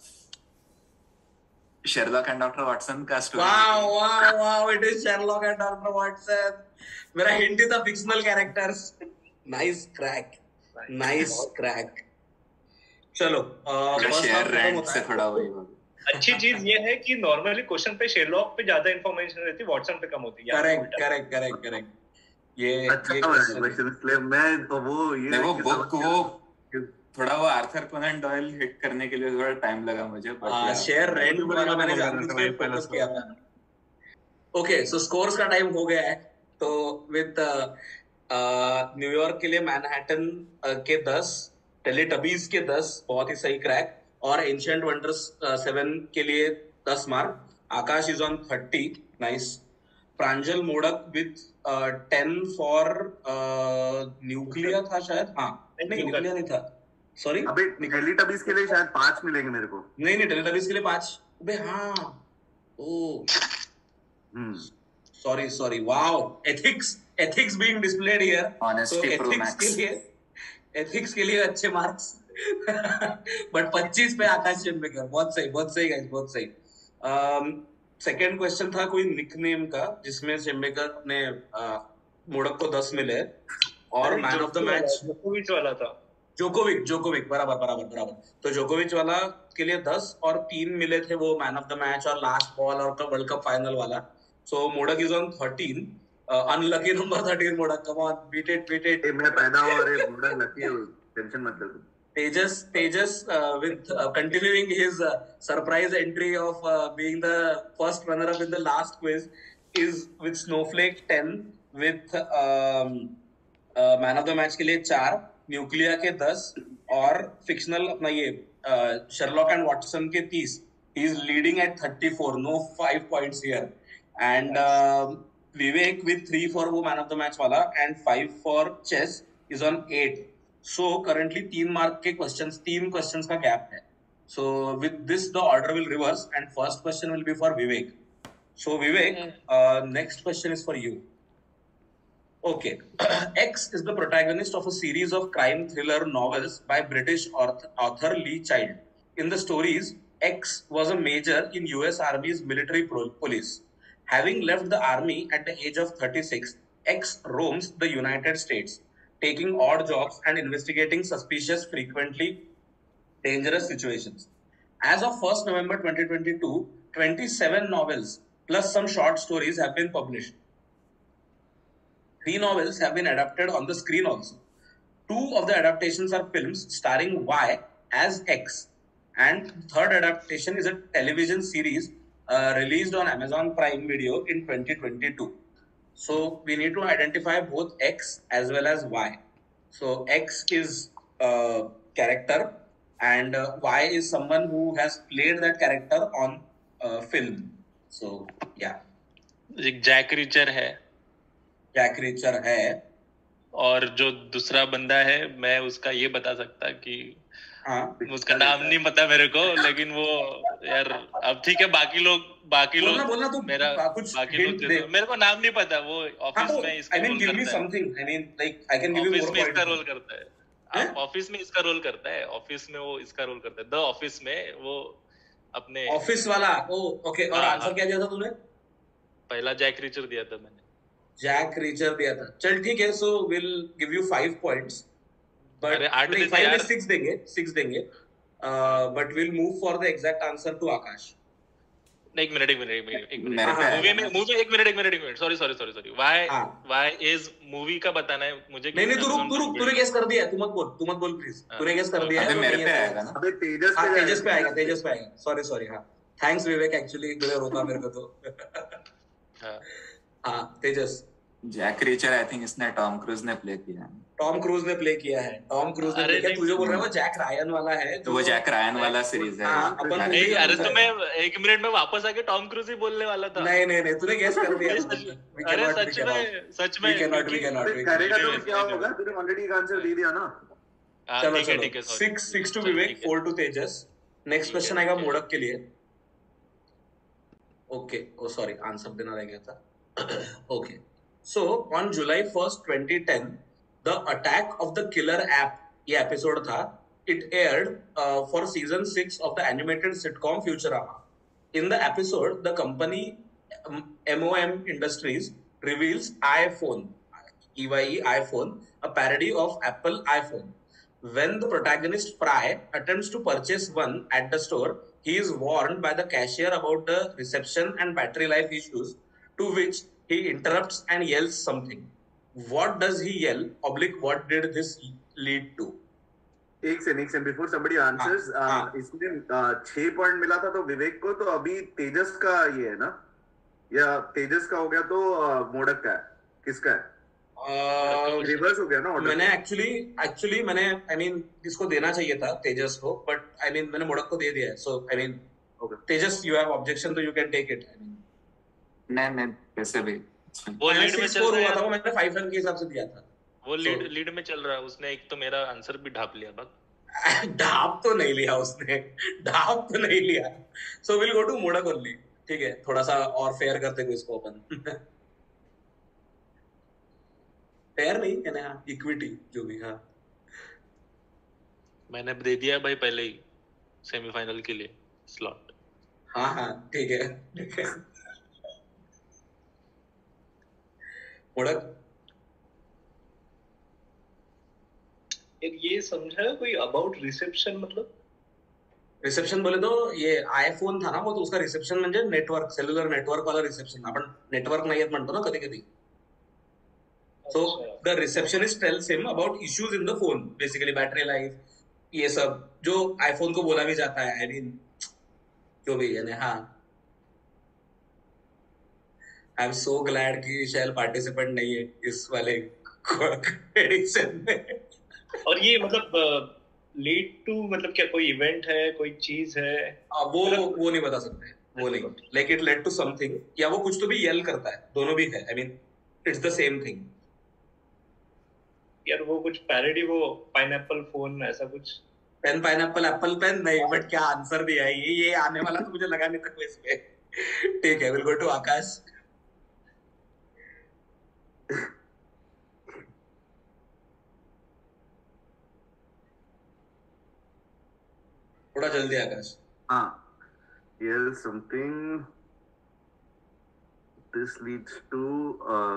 शेरलॉक एंड डॉक्टर वाटसन का story. Wow wow wow, it is Sherlock and doctor Watson. मेरा हिंट ही था fictional characters. Nice crack, nice crack. चलो शेयर रैंक से थोड़ा वही हो। अच्छी चीज ये है कि नॉर्मली क्वेश्चन पे शेरलॉक पे ज्यादा इंफॉर्मेशन रहती है, व्हाट्सएप पे कम होती है। Correct correct correct correct. ये अच्छा क्वेश्चन इसलिए मैं तो वो ये वो बुक वो थोड़ा वो आर्थर कोनन डॉयल हिट करने के लिए थोड़ा टाइम लगा मुझे। हां, शेयर रेंट वाला मैंने जानबूझ के फोकस किया था। ओके, सो स्कोर्स का टाइम हो गया है। तो विद न्यूयॉर्क के लिए मैनहट्टन के दस, टेलीटबीज के दस, बहुत ही सही क्रैक, और एंशिएंट वंडर्स सेवन के लिए दस mark. Akash is on thirty, nice. Pranjal Modak with ten for nuclear था शायद, हाँ नहीं न्यूक्लियर नहीं था, सॉरी। अबे टेलीटबीज के लिए शायद पांच मिलेंगे मेरे को। नहीं नहीं टेलीटबीज के लिए पांच, अबे हाँ, oh hmm sorry sorry, wow, ethics ethics being displayed here. Honesty pro max के लिए एथिक्स के लिए अच्छे मार्क्स। बट पच्चीस पे आकाश चंबेकर, बहुत सही बहुत सही गाइस, बहुत सही। सेकंड क्वेश्चन था कोई निकनेम का, जिसमें चंबेकर ने मोडक को दस मिले, और मैन ऑफ द मैच जोकोविच वाला था। जोकोविच जोकोविच बराबर बराबर बराबर। तो जोकोविच वाला के लिए दस और तीन मिले थे वो मैन ऑफ द मैच और लास्ट बॉल और वर्ल्ड कप फाइनल वाला। So Modak is on thirteen, unlucky number thirteen Modak, come on, beat it beat it. मैं पैदा हुआ और ये मोडक लकी, टेंशन मत ले। Tejas, Tejas uh, with uh, continuing his uh, surprise entry of uh, being the first runner-up in the last quiz, is with Snowflake ten, with um, uh, man of the match के लिए चार, न्यूक्लिया के दस, और fictional अपना ये Sherlock and Watson के तीस। He is leading at thirty-four, no five points here, and uh, Vivek with three for वो man of the match वाला and five for chess is on eight. So currently तीन mark के questions, तीन questions का gap है। So with this the order will reverse and first question will be for Vivek. So Vivek, uh, next question is for you. Okay, X is the protagonist of a series of crime thriller novels by British author, author Lee Child. In the stories, X was a major in U S Army's military police. Having left the army at the age of thirty-six, X roams the United States, taking odd jobs and investigating suspicious, frequently dangerous situations. As of first November twenty twenty-two, twenty-seven novels plus some short stories have been published. Three novels have been adapted on the screen also. Two of the adaptations are films starring Y as X, and the third adaptation is a television series uh, released on Amazon Prime Video in twenty twenty-two. So we need to identify both X as well as Y. So X is a character and uh, Y is someone who has played that character on uh, film. So yeah. एक Jack Reacher है, Jack Reacher है, और जो दूसरा बंदा है मैं उसका ये बता सकता कि हाँ, उसका नाम नहीं पता मेरे को, लेकिन वो यार अब ठीक है, बाकी लोग बाकी लोग बोलना बोलना तू मेरा कुछ बाकी लोग hint दे। मेरे को नाम नहीं पता। वो ऑफिस में इसका I mean role give me करता है, something. I mean like I can give you office more में इसका points. रोल करता है, हैं? आप ऑफिस में इसका रोल करता है, ऑफिस में वो इसका रोल करता है, द ऑफिस में वो अपने ऑफिस वाला। ओ ओके, और हाँ, आंसर हाँ। क्या दिया था तूने? पहला जैक रिचर दिया था मैंने। जैक रिचर दिया था। चल ठीक है, so will give you five points, but अरे आठ नहीं, देते फाइव में यार। सिक्स देंगे, सिक्स देंगे, but will move for the exact answer to Akash. एक मिनट एक मिनट एक मिनट एक मेरे मिनट पे मूवी आएगा में ना। मूवी एक मिनट एक मिनट एक minute sorry sorry sorry sorry why हाँ। व्हाई इज मूवी का बताना है मुझे। नहीं नहीं, तू रुक तू रुक, तूने गेस कर दिया है, तू मत बोल, तू मत बोल प्लीज, हाँ। तूने गेस कर दिया है। अबे तो मेरे नहीं पे है, आएगा ना। अबे तेजस हाँ पे तेजस पे आएगा, तेजस पे आएगा, सॉरी सॉरी। हाँ थैंक्स विवेक, एक्चुअली तूने रोका मेरे को तो। हाँ हाँ Tejas. Jack Reacher I think इसने टॉम क्रूज ने प्ले किया है। टॉम क्रूज ने प्ले किया है, टॉम क्रूज ने अरे प्ले किया। नहीं, तू जो बोल रहा है वो जैक रायन वाला है, तो वो जैक रायन वाला सीरीज है। हाँ, अपन नहीं movie अरे का तो है। मैं एक मिनट में वापस आके टॉम क्रूज ही बोलने वाला था। नहीं नहीं नहीं, तूने गेस कर दिया। अरे सच- अरे सच में सच में we cannot we क्योंकि- cannot we करेगा cannot। तो क्या होगा, तूने ऑलरेडी का आंसर दे दिया ना। हाँ, चलो ठीक है चलो, ठीक है sorry। सिक्स सिक्स टू चलो, विवेक, ठीक है। Four to Tejas. नेक्स्ट ठीक है, क्वेश्चन आएगा ठीक है। मोडक के लिए। ओके, ओ सॉरी, आंसर देना रह गया था। Okay, so on July first twenty ten, the attack of the killer app, ये एपिसोड था, it aired for season six of the animated sitcom Futurama. In the episode, the company um, M O M Industries reveals iPhone. E Y E iPhone, a parody of Apple iPhone. When the protagonist Fry attempts to purchase one at the store, he is warned by the cashier about the reception and battery life issues, to which he interrupts and yells something. What does he yell? Oblique, what did this lead to? एक second एक second before somebody answers, इसमें छह point मिला था तो विवेक को, तो अभी तेजस का ये है ना, या तेजस का हो गया तो मोडक का है, किसका है? रिवर्स हो गया ना ऑर्डर. मैंने एक्चुअली एक्चुअली मैंने आई मीन इसको देना चाहिए था तेजस को, बट आई मीन मैंने मोडक को दे दिया है. So I mean Tejas, you have objection तो you can take it. I mean नहीं नहीं कैसे भी वो लीड में चल रहा था, मैंने फाइव रन के हिसाब से दिया था. वो लीड लीड में चल रहा है. उसने एक तो मेरा आंसर भी ढाप लिया. बस ढाप तो नहीं लिया उसने, ढाप तो नहीं लिया. So will go to Modak only. ठीक है, थोड़ा सा और फेयर करते को इसको अपन. फेयर नहीं है ना, इक्विटी जो भी. हाँ मैंने दे दिया भाई पहले ही सेमीफाइनल के लिए स्लॉट. हाँ हाँ ठीक है ठीक है. मोडक ये समझा कोई अबाउट रिसेप्शन? मतलब रिसेप्शन बोले तो ये आयफोन था ना वो, तो उसका रिसेप्शन म्हणजे नेटवर्क, सेल्युलर नेटवर्क वाला रिसेप्शन. आपण नेटवर्क नाही येत म्हणतो ना कधी कधी. So the receptionist tells him about issues in the phone, basically battery life, ये सब जो आईफोन को बोला भी जाता है. आई मीन जो भी है. हाँ आई एम सो ग्लैड कि शैल पार्टिसिपेंट नहीं है इस वाले एडिशन में. और ये मतलब लीड टू मतलब क्या कोई इवेंट है, कोई चीज है? आ, वो वो नहीं बता सकते. वो नहीं, like it led to something, या वो कुछ तो भी येल करता है. दोनों भी है. I mean it's the same thing. यार वो कुछ पैरोडी, वो पाइनएप्पल फोन ऐसा कुछ. पेन पाइनएप्पल एप्पल पेन नहीं, बट क्या आंसर दिया है ये ये आने वाला तो मुझे लगा नहीं था कोई इसमें. ठीक है, विल गो टू आकाश. थोड़ा जल्दी आकाश. हाँ, yell something. This leads to uh,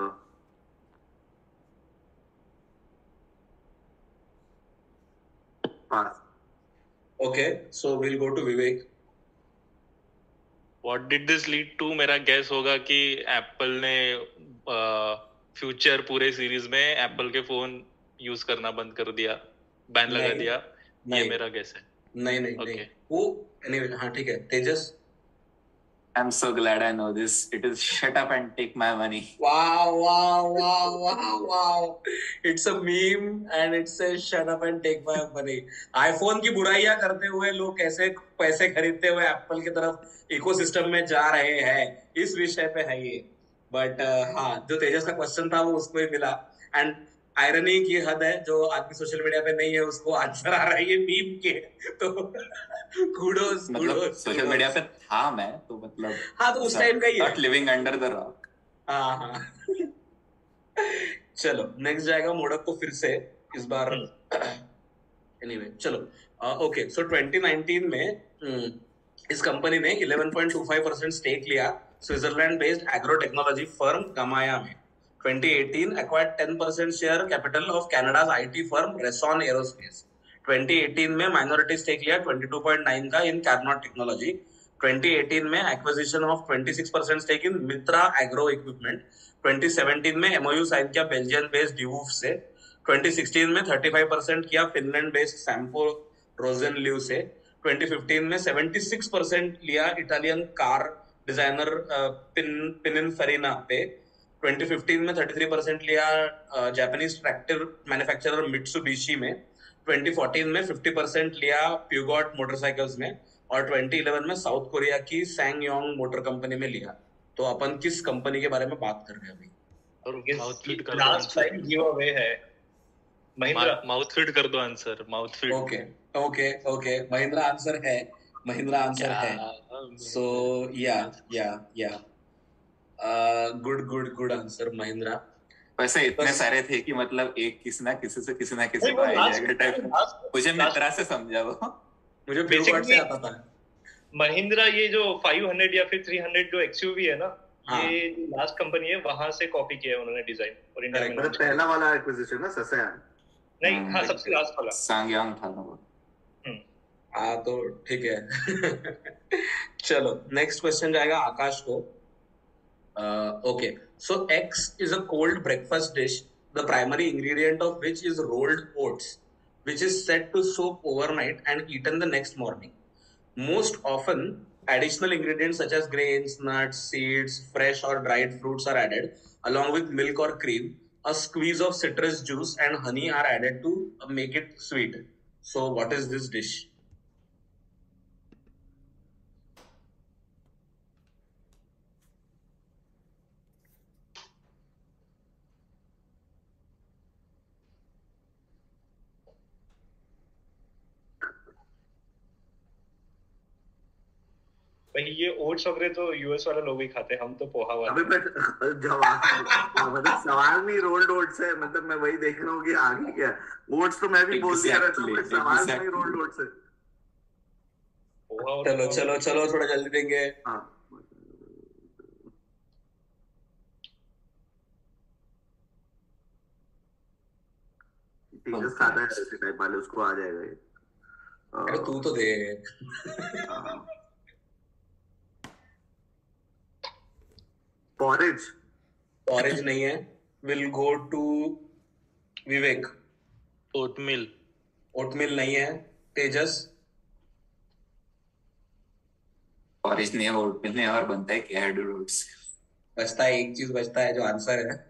pass. Okay, so we'll go to Vivek. What did this lead to? मेरा गैस होगा कि एप्पल ने फ्यूचर पूरे सीरीज में एप्पल के फोन यूज करना बंद कर दिया, बैन लगा दिया. ये मेरा गैस है. नहीं नहीं okay. नहीं वो anyway, हाँ ठीक है. तेजस. I'm so glad I know this. It is shut up and take my money. Wow, wow, wow, wow, wow. It's a meme and it says shut up and take my money. iPhone की बुराइयां करते हुए लोग कैसे पैसे खरीदते हुए Apple की तरफ इकोसिस्टम में जा रहे हैं, इस विषय पे है ये. बट uh, हाँ, जो तेजस का क्वेश्चन था वो उसको ही मिला. एंड आयरनी की हद है, जो आदमी सोशल मीडिया पे नहीं है उसको आंसर आ रहा है ये मीम के. तो कुडोस मतलब सोशल मीडिया पे था मैं तो मतलब हाँ तो उस टाइम का ही है. Not living under the rock. हाँ हाँ. चलो नेक्स्ट जाएगा मोडक को फिर से इस बार. एनीवे चलो. ओके, सो ट्वेंटी नाइनटीन में इस कंपनी ने eleven point two five percent stake लिया Switzerland based agro technology firm Gamaya में. twenty eighteen acquired ten percent share capital of Canada's I T firm Rason Aerospace. twenty eighteen में minority stake लिया twenty-two point nine का in Carnot Technology. twenty eighteen में acquisition of twenty-six percent stake in Mitra Agro Equipment. twenty seventeen में M O U sign किया Belgian based Diwoof से. twenty sixteen में thirty-five percent किया Finland based Sampo Rosenliu से. twenty fifteen में seventy-six percent लिया Italian car designer uh, Pin Pininfarina पे. twenty fifteen में thirty-three percent लिया जापानीज ट्रैक्टर मैन्युफैक्चरर मित्सुबिशी में. twenty fourteen में fifty percent लिया प्यूगॉट मोटरसाइकिल्स में. और twenty eleven में साउथ कोरिया की सैंगयोंग मोटर कंपनी में लिया. तो अपन किस कंपनी के बारे में बात कर रहे हैं अभी? और माउथ फीड कर लास्ट टाइम गिव अवे है महिंद्रा. माउथ फीड कर दो answer. Mouth feed. Okay okay okay Mahindra answer है. महिंद्रा आंसर है. So yeah yeah yeah good good good answer Mahindra. वैसे इतने सारे थे कि मतलब एक किसी ना किसी से किसी ना किसी को आ जाएगा टाइप. मुझे मित्रा से समझा वो. मुझे प्यूगॉट से आता था. महिंद्रा ये जो five hundred या फिर three hundred जो एक्सयूवी है ना, ये लास्ट कंपनी है, वहां से कॉपी किया है उन्होंने डिजाइन और इंडिया में मतलब पहला वाला एक्विजिशन ना ससयान नहीं, हाँ सबसे लास्ट वाला सांगयांग था ना वो। हाँ तो ठीक है। चलो नेक्स्ट क्वेश्चन जाएगा आकाश को। Okay, so X is a cold breakfast dish the primary ingredient of which is rolled oats which is set to soak overnight and eaten the next morning. Most often, additional ingredients such as grains, nuts, seeds, fresh or dried fruits are added, along with milk or cream. A squeeze of citrus juice and honey are added to make it sweet. So, what is this dish? भाई ये oats वगैरह तो US वाले लोग ही खाते हैं, हम तो पोहा वाले। अबे मैं जवाब मतलब सवाल नहीं रोल्ड ओट्स है, मतलब मैं वही देख रहा हूँ कि आगे क्या ओट्स तो मैं भी बोल दिया रहता हूँ, सवाल नहीं रोल्ड ओट्स है। चलो चलो चलो थोड़ा जल्दी देंगे। हाँ तेजस खाता है ऐसे टाइप वाले, उसको आ जाएगा ये। अरे तू तो दे। पॉरेज पॉरेज नहीं है। Will go to Vivek. Oatmeal oatmeal नहीं है। तेजस पॉरेज नहीं है, ओटमील नहीं है, और बनता है क्या है ओट्स। बचता है एक चीज, बचता है जो आंसर है।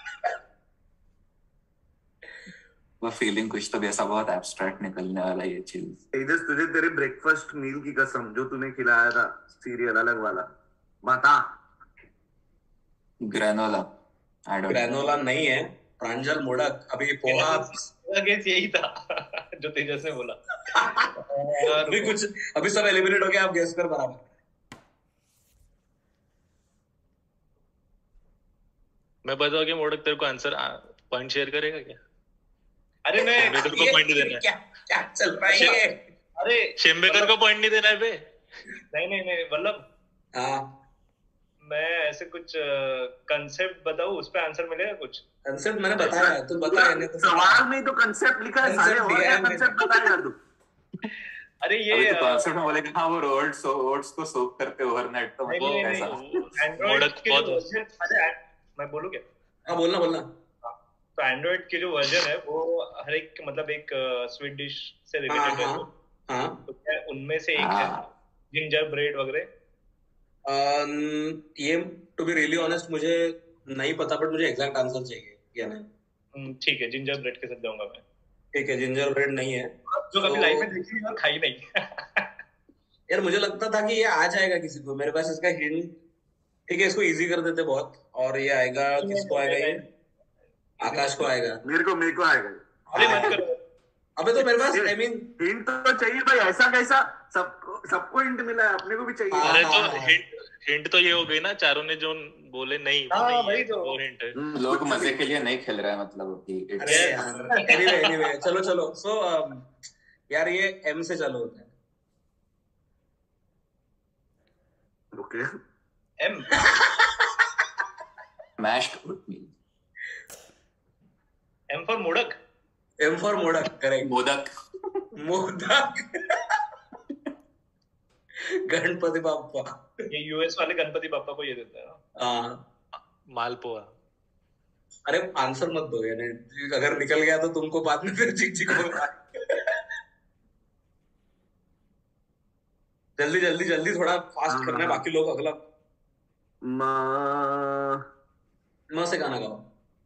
वो फीलिंग कुछ तो वैसा बहुत एब्स्ट्रैक्ट निकलने वाला ये चीज। तेजस तुझे तेरे ब्रेकफास्ट मील की कसम जो तूने खिलाया था सीरियल अलग वाला, बता। ग्रेनोला। ग्रेनोला नहीं है। प्रांजल मोडक। अभी पोहा गेस यही था जो तेजस ने बोला। अभी कुछ अभी सब एलिमिनेट हो गया, आप गेस कर बराबर। मैं बताऊं कि मोडक तेरे को आंसर पॉइंट शेयर करेगा क्या? अरे मैं शेम्बेकर को पॉइंट नहीं देना है। क्या क्या चल रहा है ये? अरे शेम्बेकर को पॉइंट नहीं देना है बे। नहीं नहीं नहीं वल्लभ, हाँ मैं ऐसे कुछ कंसेप्ट बताऊं, उस पे आंसर मिलेगा कुछ? कंसेप्ट मैंने बताया, तू बता। नहीं तो सवाल में तो कंसेप्ट लिखा है, सारे और क्या कंसेप्ट बताएगा तू? अरे ये अभी तो कंसेप्ट में बोलेगा हाँ वो ओट्स ओट्स को सोक करते ओवरनाइट, तो मतलब कैसा एंड्रॉइड के जो वर्जन, अरे मैं बोलूं क्या? हाँ बोलना बोलना। तो एंड्रॉइड के जो वर्जन है वो हर एक मतलब एक स्वीट डिश से रिलेटेड है। हाँ तो क्या उनमें से एक है जिंजर ब्रेड वगैरह? ये टू बी रियली ऑनेस्ट मुझे नहीं पता, बट मुझे एग्जैक्ट आंसर चाहिए क्या नहीं। ठीक है, जिंजर ब्रेड के साथ जाऊंगा मैं। ठीक है, जिंजर ब्रेड नहीं है जो कभी लाइफ में देखी और खाई नहीं। यार मुझे लगता था कि ये आ जाएगा किसी को, मेरे पास इसका हिंट। ठीक है, इसको इजी कर देते बहुत। और ये आएगा, किसको आएगा ये? आकाश को आएगा। मेरे को मेरे को आएगा। अरे मत करो। अबे तो मेरे पास आई मीन हिंट तो चाहिए भाई, ऐसा कैसा सबको सबको हिंट मिला है, अपने को भी चाहिए। अरे तो हिंट हिंट तो ये हो गई ना, चारों ने जो बोले नहीं वो हाँ, नहीं वही है, तो। वो हिंट है। लोग मजे के लिए नहीं खेल रहे हैं, मतलब कि अरे यार एनीवे एनीवे चलो चलो। सो यार ये एम से चालू होता है। Okay M mashed oatmeal. M for Modak. M for Modak, correct. Modak. Modak. Ganpati Bappa. ये यूएस वाले गणपति बाप्पा को ये देता है ना। हाँ मालपुआ। अरे आंसर मत दो यार, अगर निकल गया तो तुमको बाद में फिर चिक चिक होगा। जल्दी जल्दी जल्दी थोड़ा फास्ट करना है, बाकी लोग अगला म म से गाना गाओ।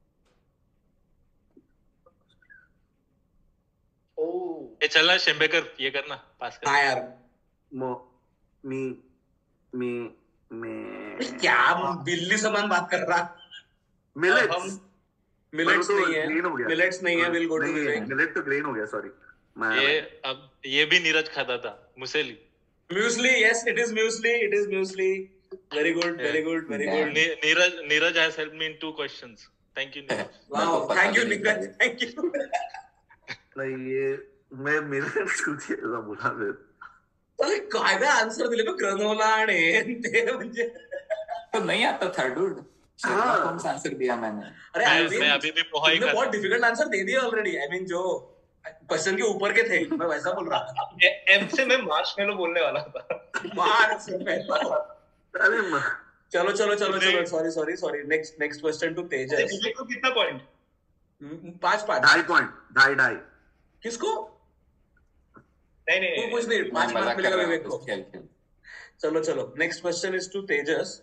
ओह ये चलना शेम्बेकर, ये करना पास कर। हाँ यार मो मी मी में क्या बिल्ली समान बात कर रहा। मिलेट्स मिलेट्स तो नहीं है, ग्रेन हो गया। मिलेट्स नहीं है। Will go to Vivek. Millet तो ग्रेन हो गया, सॉरी। ये अब ये भी नीरज खाता था, muesli. Muesli, yes it is muesli, it is muesli. Very good very good very good. Neeraj Neeraj has helped me in two questions. Thank you Neeraj. Wow thank you Neeraj, thank you. नहीं ये मैं मिलेट छूती ऐसा बोला फिर अरे काय काय आन्सर दिले बघ, ग्रनोला आणि ते म्हणजे तो नहीं आता था डूड। शर्लॉक होम्स आंसर दिया मैंने। अरे मैं मैं अभी भी पोहा ही तुमने खा बहुत डिफिकल्ट आंसर दे दिया ऑलरेडी। आई मीन जो क्वेश्चन के ऊपर के थे, मैं वैसा बोल रहा था। एम से मैं मार्शमेलो बोलने वाला था। मार्शमेलो। अरे म- चलो चलो चलो चलो sorry sorry sorry next next question to Tejas. Vivek को कितना पॉइंट? पांच पांच ढाई पॉइंट ढाई ढाई किसको? नहीं नहीं कुछ नहीं, पांच मार्क मिलेगा विवेक को। खेल खेल। चलो चलो next question is to Tejas.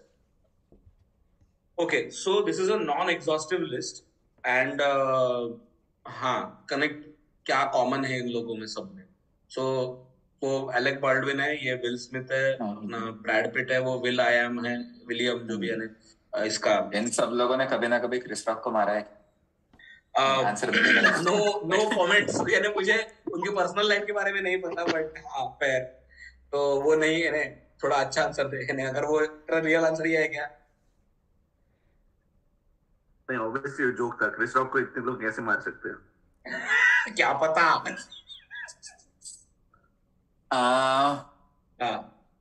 Okay so this is a non exhaustive list and हाँ कनेक्ट क्या कॉमन है इन लोगों में सब में। सो वो एलेक बाल्डविन है, ये विल स्मिथ है, अपना ब्रैड पिट है, वो विल आई एम है, विलियम जो भी है ना इसका। इन सब लोगों ने कभी ना कभी क्रिस रॉक को मारा है। Answer no no comments. यानी मुझे उनकी पर्सनल लाइफ के बारे में नहीं पता, बट हाँ पैर तो वो नहीं है, थोड़ा अच्छा आंसर दे। अगर वो रियल आंसर ये है क्या? नहीं ऑब्वियसली जोक था। क्रिस रॉक को इतने लोग कैसे मार सकते हैं? क्या पता। आ, हाँ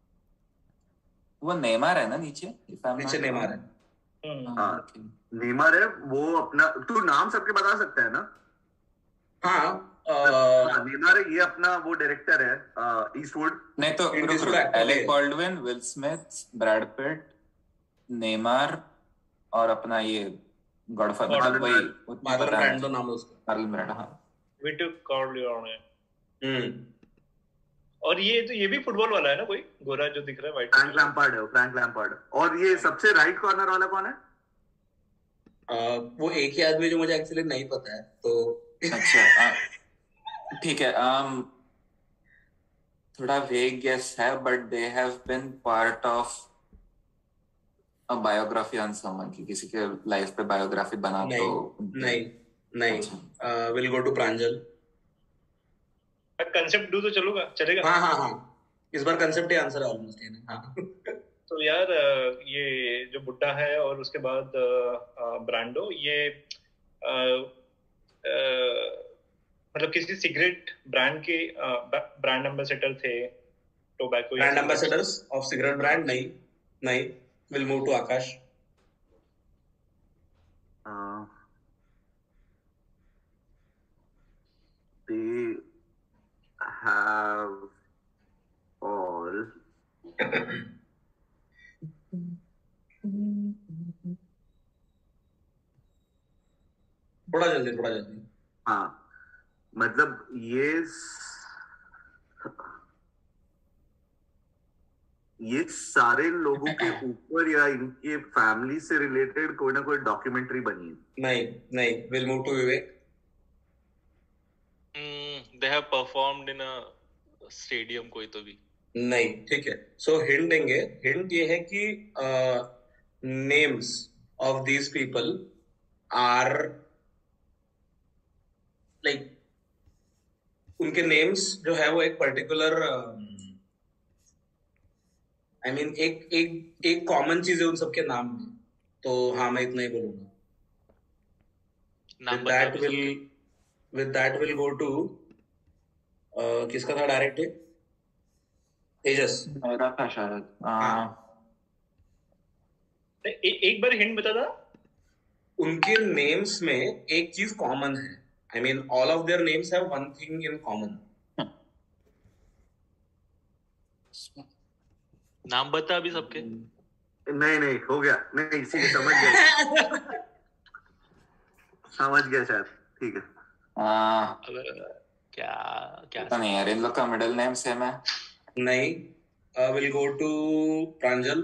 वो नेमार है ना नीचे? नीचे नेमार है। हाँ नेमार है वो। अपना तू नाम सबके बता सकता है ना? हाँ हाँ, नेमार है, ये अपना वो डायरेक्टर है ईस्टवुड। नहीं तो रुक रुक Alec Baldwin, Will Smith, Brad Pitt, Neymar और अपना ये गॉडफादर वही मार्लन ब्रांडो नाम है उसका। Marlon Brando. हाँ विटू कॉर्लियोने। हम्म और ये तो ये भी फुटबॉल वाला है ना, कोई गोरा जो दिख रहा है व्हाइट? फ्रैंक लैम्पार्ड है, फ्रैंक लैम्पार्ड। और ये सबसे राइट कॉर्नर वाला कौन है? Uh, वो एक ही आदमी जो मुझे एक्चुअली नहीं पता है तो। अच्छा ठीक है। um, थोड़ा वेग गेस है but they have been part of a biography on someone की किसी के लाइफ पे बायोग्राफी बना नहीं, तो नहीं नहीं will go to Pranjal. Concept दो तो चलूगा चलेगा। हाँ हाँ हाँ इस बार कंसेप्ट ही आंसर है ऑलमोस्ट है ना। हाँ तो यार ये जो बुड्ढा है और उसके बाद ब्रांडो, ये आ, आ, मतलब किसी सिगरेट ब्रांड के ब्रांड एम्बेसडर थे। Tobacco brand ambassadors of cigarette brand? नहीं नहीं will move to Akash. they have all थोड़ा जल्दी थोड़ा जल्दी। हाँ मतलब ये ये सारे लोगों के ऊपर या इनके फैमिली से रिलेटेड कोई ना कोई डॉक्यूमेंट्री बनी है? नहीं नहीं will move to Vivek. They have performed in a stadium कोई तो भी नहीं। ठीक है सो हिंट देंगे। हिंट ये है कि names of these people are like उनके नेम्स जो है वो एक पर्टिकुलर आई मीन एक एक एक कॉमन चीज है उन सबके नाम में। तो हाँ मैं इतना ही बोलूंगा। नाम with that will with that will go to uh, किसका था डायरेक्ट? तेजस। मेरा था शायद। ए, एक बार हिंट बता था। उनके नेम्स में एक चीज कॉमन है। I mean all of their names have one thing in common. नाम बता अभी सबके। नहीं नहीं हो गया। नहीं इसी को समझ गया समझ गया शायद। ठीक है क्या क्या पता नहीं यार इन लोग का मिडिल नेम सेम है। नहीं विल गो टू प्रांजल।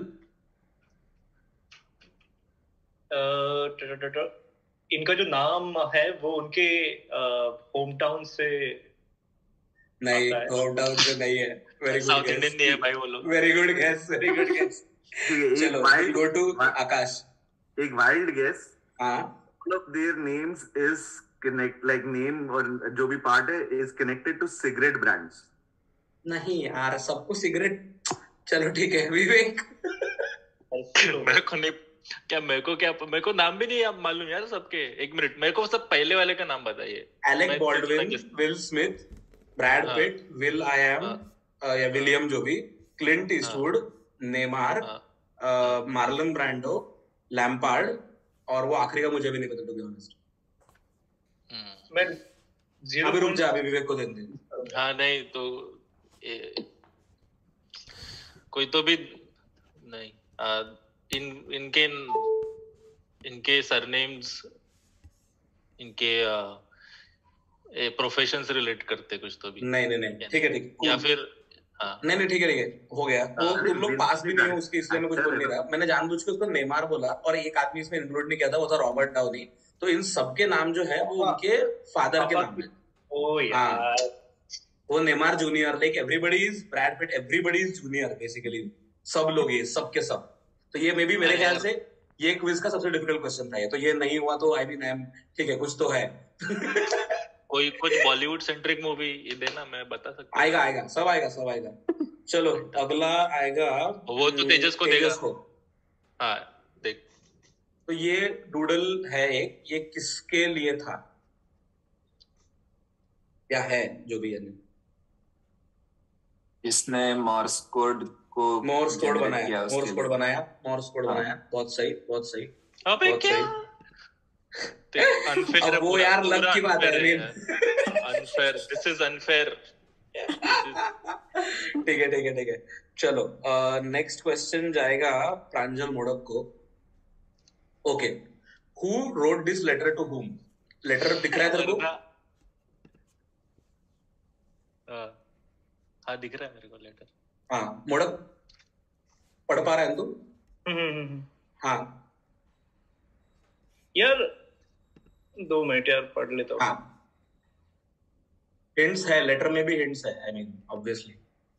इनका जो नाम है वो उनके होम टाउन से नहीं, होम टाउन से नहीं है। वेरी गुड साउथ इंडियन नहीं है भाई वो लोग। Very good guess very good guess. चलो विल गो टू आकाश। एक वाइल्ड गेस। हाँ all of their names is connect like name और जो भी पार्ट है is connected to cigarette brands। नहीं यार सबको सिगरेट। चलो ठीक है विवेक। मेरे को नहीं क्या मेरे को क्या मेरे को नाम भी नहीं मालूम यार सबके। एक मिनट मेरे को सब पहले वाले का नाम बताइए। Alec Baldwin, Will Smith, Brad Pitt, will I am या विलियम जो भी, Clint Eastwood, Neymar, Marlon Brando, Lampard, और वो आखिरी का मुझे भी नहीं पता टू बी ऑनेस्ट। मैं जीरो अभी रुक जा, अभी विवेक को देते हैं। हाँ नहीं तो ए, कोई तो भी नहीं, आ, इन इनके इनके सरनेम्स इनके प्रोफेशन से रिलेट करते कुछ तो भी। नहीं नहीं नहीं ठीक है ठीक या फिर हाँ नहीं नहीं ठीक है ठीक है हो गया। तो तुम लोग पास भी नहीं हो उसके, इसलिए मैं कुछ बोल नहीं रहा। मैंने जानबूझ के उसको नेमार बोला और एक आदमी इसमें इंक्लूड नहीं किया था, वो था रॉबर्ट डाउनी। तो इन सबके नाम जो है वो उनके फादर के नाम है। ओ यार वो Neymar junior, like everybody is Brad Pitt, everybody is junior basically, सब लोग ये सब के सब। तो ये मे बी मेरे ख्याल से ये क्विज का सबसे डिफिकल्ट क्वेश्चन था ये, तो ये नहीं हुआ तो आई मीन आई एम ठीक है, कुछ तो है। कोई कुछ बॉलीवुड सेंट्रिक मूवी ये देना, मैं बता सकता हूँ। आएगा आएगा सब आएगा सब आएगा। चलो अगला आएगा, वो तो तेजस को देगा। को हाँ देख, तो ये डूडल है एक, ये किसके लिए था क्या है जो भी है? इसने मॉर्स कोड को मॉर्स कोड बनाया, उसके मॉर्स लिए। कोड बनाया, मॉर्स कोड हाँ। बनाया। बहुत सही बहुत सही अबे बहुत क्या सही। अनफेयर अब वो यार लक की बात है, अनफेयर, दिस इज अनफेयर। ठीक है ठीक है ठीक है। चलो नेक्स्ट क्वेश्चन जाएगा प्रांजल मोडक को। Okay, who wrote this letter to whom? Letter दिख रहा है तेरे को? हाँ दिख रहा है मेरे को लेटर। हाँ मोडक पढ़ पा रहा है तू? हाँ यार दो मिनट यार पढ़ लेता हूँ। हाँ हिंट्स है, लेटर में भी हिंट्स है, आई मीन ऑब्वियसली।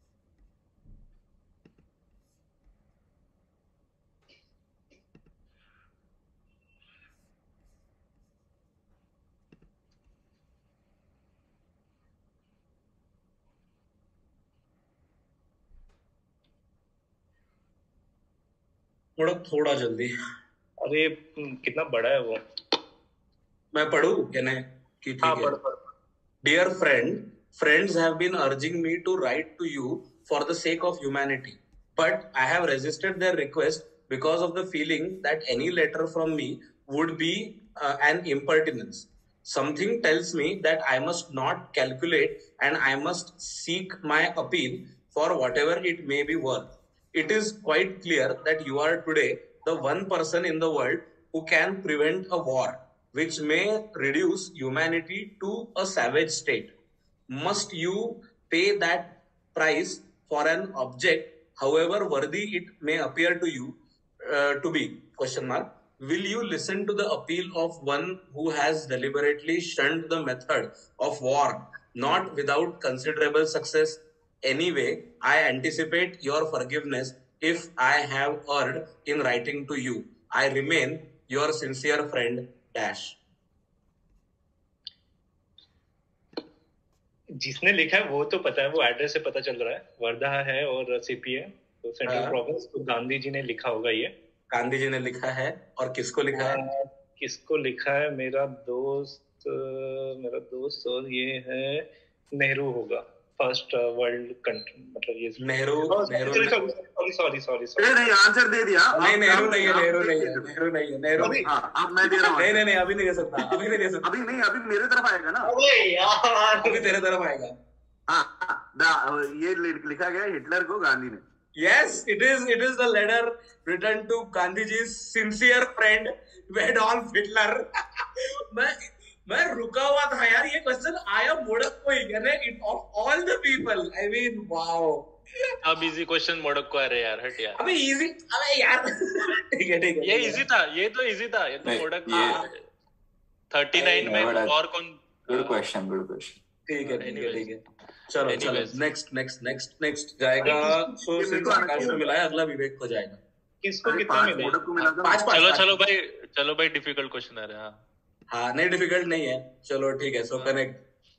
थोड़ा थोड़ा जल्दी। अरे कितना बड़ा है वो। मैं पढ़ूं क्या? नहीं कि ठीक हाँ है। पढ़ पढ़। Dear friend, friends have been urging me to write to you for the sake of humanity, but I have resisted their request because of the feeling that any letter from me would be uh, an impertinence. Something tells me that I must not calculate and I must seek my appeal for whatever it may be worth. It is quite clear that you are today the one person in the world who can prevent a war which may reduce humanity to a savage state. Must you pay that price for an object, however worthy it may appear to you uh, to be? Question mark. Will you listen to the appeal of one who has deliberately shunned the method of war, not without considerable success? Anyway, I anticipate your forgiveness if I have erred in writing to you. I remain your sincere friend, Dash. जिसने लिखा है वो तो पता है, वो address से पता चल रहा है, वर्धा है और सीपी है, तो सेंट्रल हाँ। प्रोविंस। तो गांधी जी ने लिखा होगा ये। गांधी जी ने लिखा है, और किसको लिखा है? आ, किसको लिखा है? मेरा दोस्त मेरा दोस्त और ये है नेहरू होगा, फर्स्ट वर्ल्ड कंट्री, मतलब ये Nehru Nehru sorry sorry sorry sorry नहीं आंसर दे दिया। नहीं नेहरू नहीं है, नेहरू नहीं है, नेहरू नहीं है, नेहरू नहीं। हाँ अब मैं दे रहा हूँ। नहीं नहीं नहीं अभी नहीं दे सकता, अभी नहीं दे सकता, अभी नहीं, अभी मेरे तरफ आएगा ना। अबे यार अभी तेरे तरफ आएगा। हाँ दा- ये लि- लिखा गया है हिटलर को गांधी ने। Yes, it is. It is the letter written to Gandhiji's sincere friend Adolf Hitler. मैं मैं रुका हुआ था यार, ये क्वेश्चन आया मोड़क को ही, यानी of all the people. I mean, wow. अब इजी क्वेश्चन मोड़क को आ रहे यार, हट यार। अबे इजी, अबे यार ठीक है ठीक है। ये इजी था, ये तो इजी था, ये तो नहीं, मोड़क ये- थर्टी नाइन में बड़ा- और कौन? Good question good question. ठीक है ठीक है Anyways. ठीक है। चलो चलो Anyways. Next next next next जाएगा। सो सिंस आकाश को मिला है, अगला विवेक को जाएगा। किसको अरे कितना पांच मिले? मोडक को मिला था। पांच पांच चलो पांच। चलो भाई, चलो भाई डिफिकल्ट क्वेश्चन आ रहे हैं। हाँ हाँ नहीं डिफिकल्ट नहीं है, चलो ठीक है। सो कनेक्ट।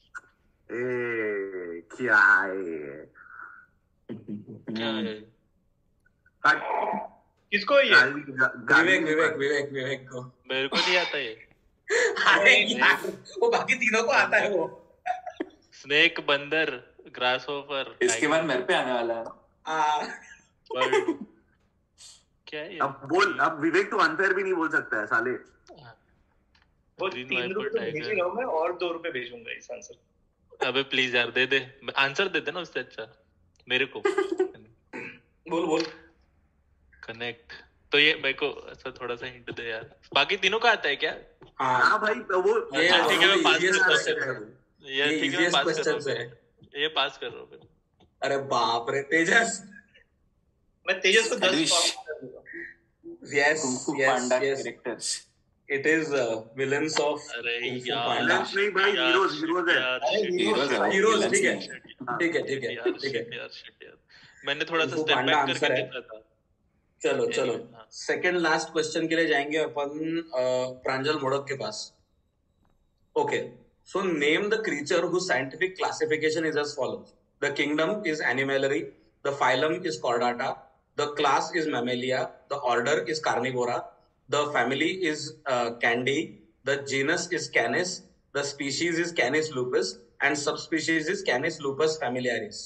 ए क्या है? क्या है? काट। किसको ये? गाली- गा- गाली विवेक नहीं विवेक पाई। विवेक विवेक को। मेरे को नहीं आता ये। अरे यार वो बाकी तीनों को आता है वो। स्नेक, बंदर, ग्रास होपर। इसके बाद मेरे पे आने वाला है। आ, बर्ड। क्या है ये? अब बोल, अब विवेक तो अनफेयर भी नहीं बोल सकता है साले। वो तीन रुपए भेज रहा हूँ मैं और दो रुपए भेजूंगा इस आंसर। अबे प्लीज यार दे दे, आंसर दे दे ना उससे अच्छा मेरे को। बोल बोल। कनेक्ट। तो ये मेरे को ऐसा थोड़ा सा हिंट दे यार, बाकी तीनों का आता है क्या? हाँ भाई वो ये ठीक है मैं पास easiest कर question रहा है। हूँ, ये ये ठीक है मैं easiest पास कर रहा questions है। हूँ, ये पास कर रहा हूँ फिर। अरे बाप रे तेजस। मैं तेजस को दस Sadish. पास कर दूंगा। Yes, Kung Fu yes, Panda yes. characters. It is uh, villains of अरे Kung Fu यार Panda. Villains नहीं भाई, यार, heroes, shit heroes है। यार, अरे shit Heroes है वो, Heroes, villains ठीक है नहीं है। हाँ। ठीक है ठीक है यार, ठीक है। shit यार, shit यार। मैंने थोड़ा सा Kung Fu step Panda back answer करके है। देखा था। चलो चलो Anyway, हाँ। सेकंड लास्ट क्वेश्चन के लिए जाएंगे अपन uh, प्रांजल मोड़क के पास। Okay, so name the creature whose scientific classification is as follows. The kingdom is animalary, the phylum is Chordata, the class is Mammalia, the order is Carnivora, the family is uh, Candy, the genus is Canis, the species is Canis lupus, and subspecies is Canis lupus familiaris.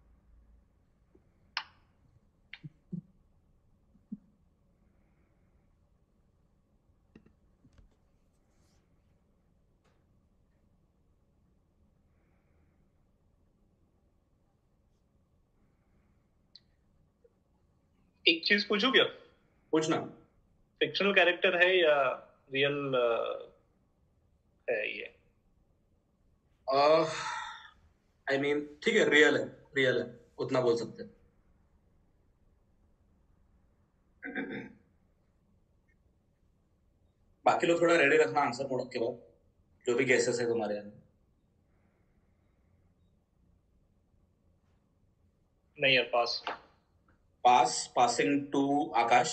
एक चीज पूछूं क्या? पूछना। Fictional character है या real है ये? I mean ठीक है, रियल है, रियल है, उतना बोल सकते हैं। बाकी लोग थोड़ा रेडी रखना आंसर मोड़क के बाद, जो भी गेसेस है तुम्हारे यहाँ। नहीं यार, पास। पास, पासिंग टू आकाश।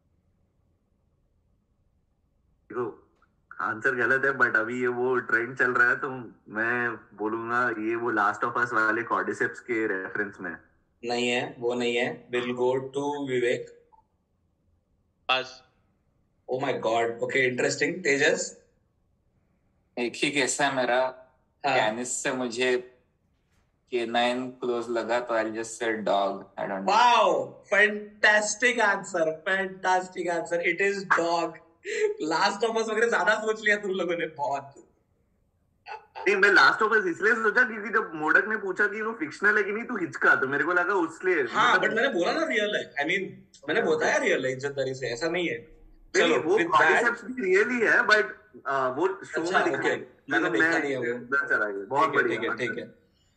देखो आंसर गलत है, बट अभी ये वो ट्रेंड चल रहा है तो मैं बोलूंगा ये वो लास्ट ऑफ अस वाले कॉर्डिसेप्स के रेफरेंस में। नहीं है, वो नहीं है। Will go to Vivek. Pass. Oh my god, okay interesting. Tejas? एक ही केस है मेरा, हाँ। कैनिस से मुझे केनाइन क्लोज लगा तो I just say dog. I don't know. Wow, fantastic answer, fantastic answer. It is dog. Last of us वगैरह ज्यादा सोच लिया तुम लोगों ने, बहुत। नहीं, मैं लास्ट ऑफ अस इसलिए सोचा क्योंकि जब मोडक ने पूछा कि वो फिक्शनल है कि नहीं, तो हिचका, तो मेरे को लगा उसलिए। हाँ, बट मैंने बोला ना रियल है। आई मीन मैंने बताया रियल है, इज्जतदारी से, ऐसा नहीं है। चलो, वो कॉन्सेप्ट भी रियली है, बट वो शो अच्छा, में दिखा okay, मैंने देखा नहीं है वो। उधर चला गया। बहुत बढ़िया, ठीक है ठीक है।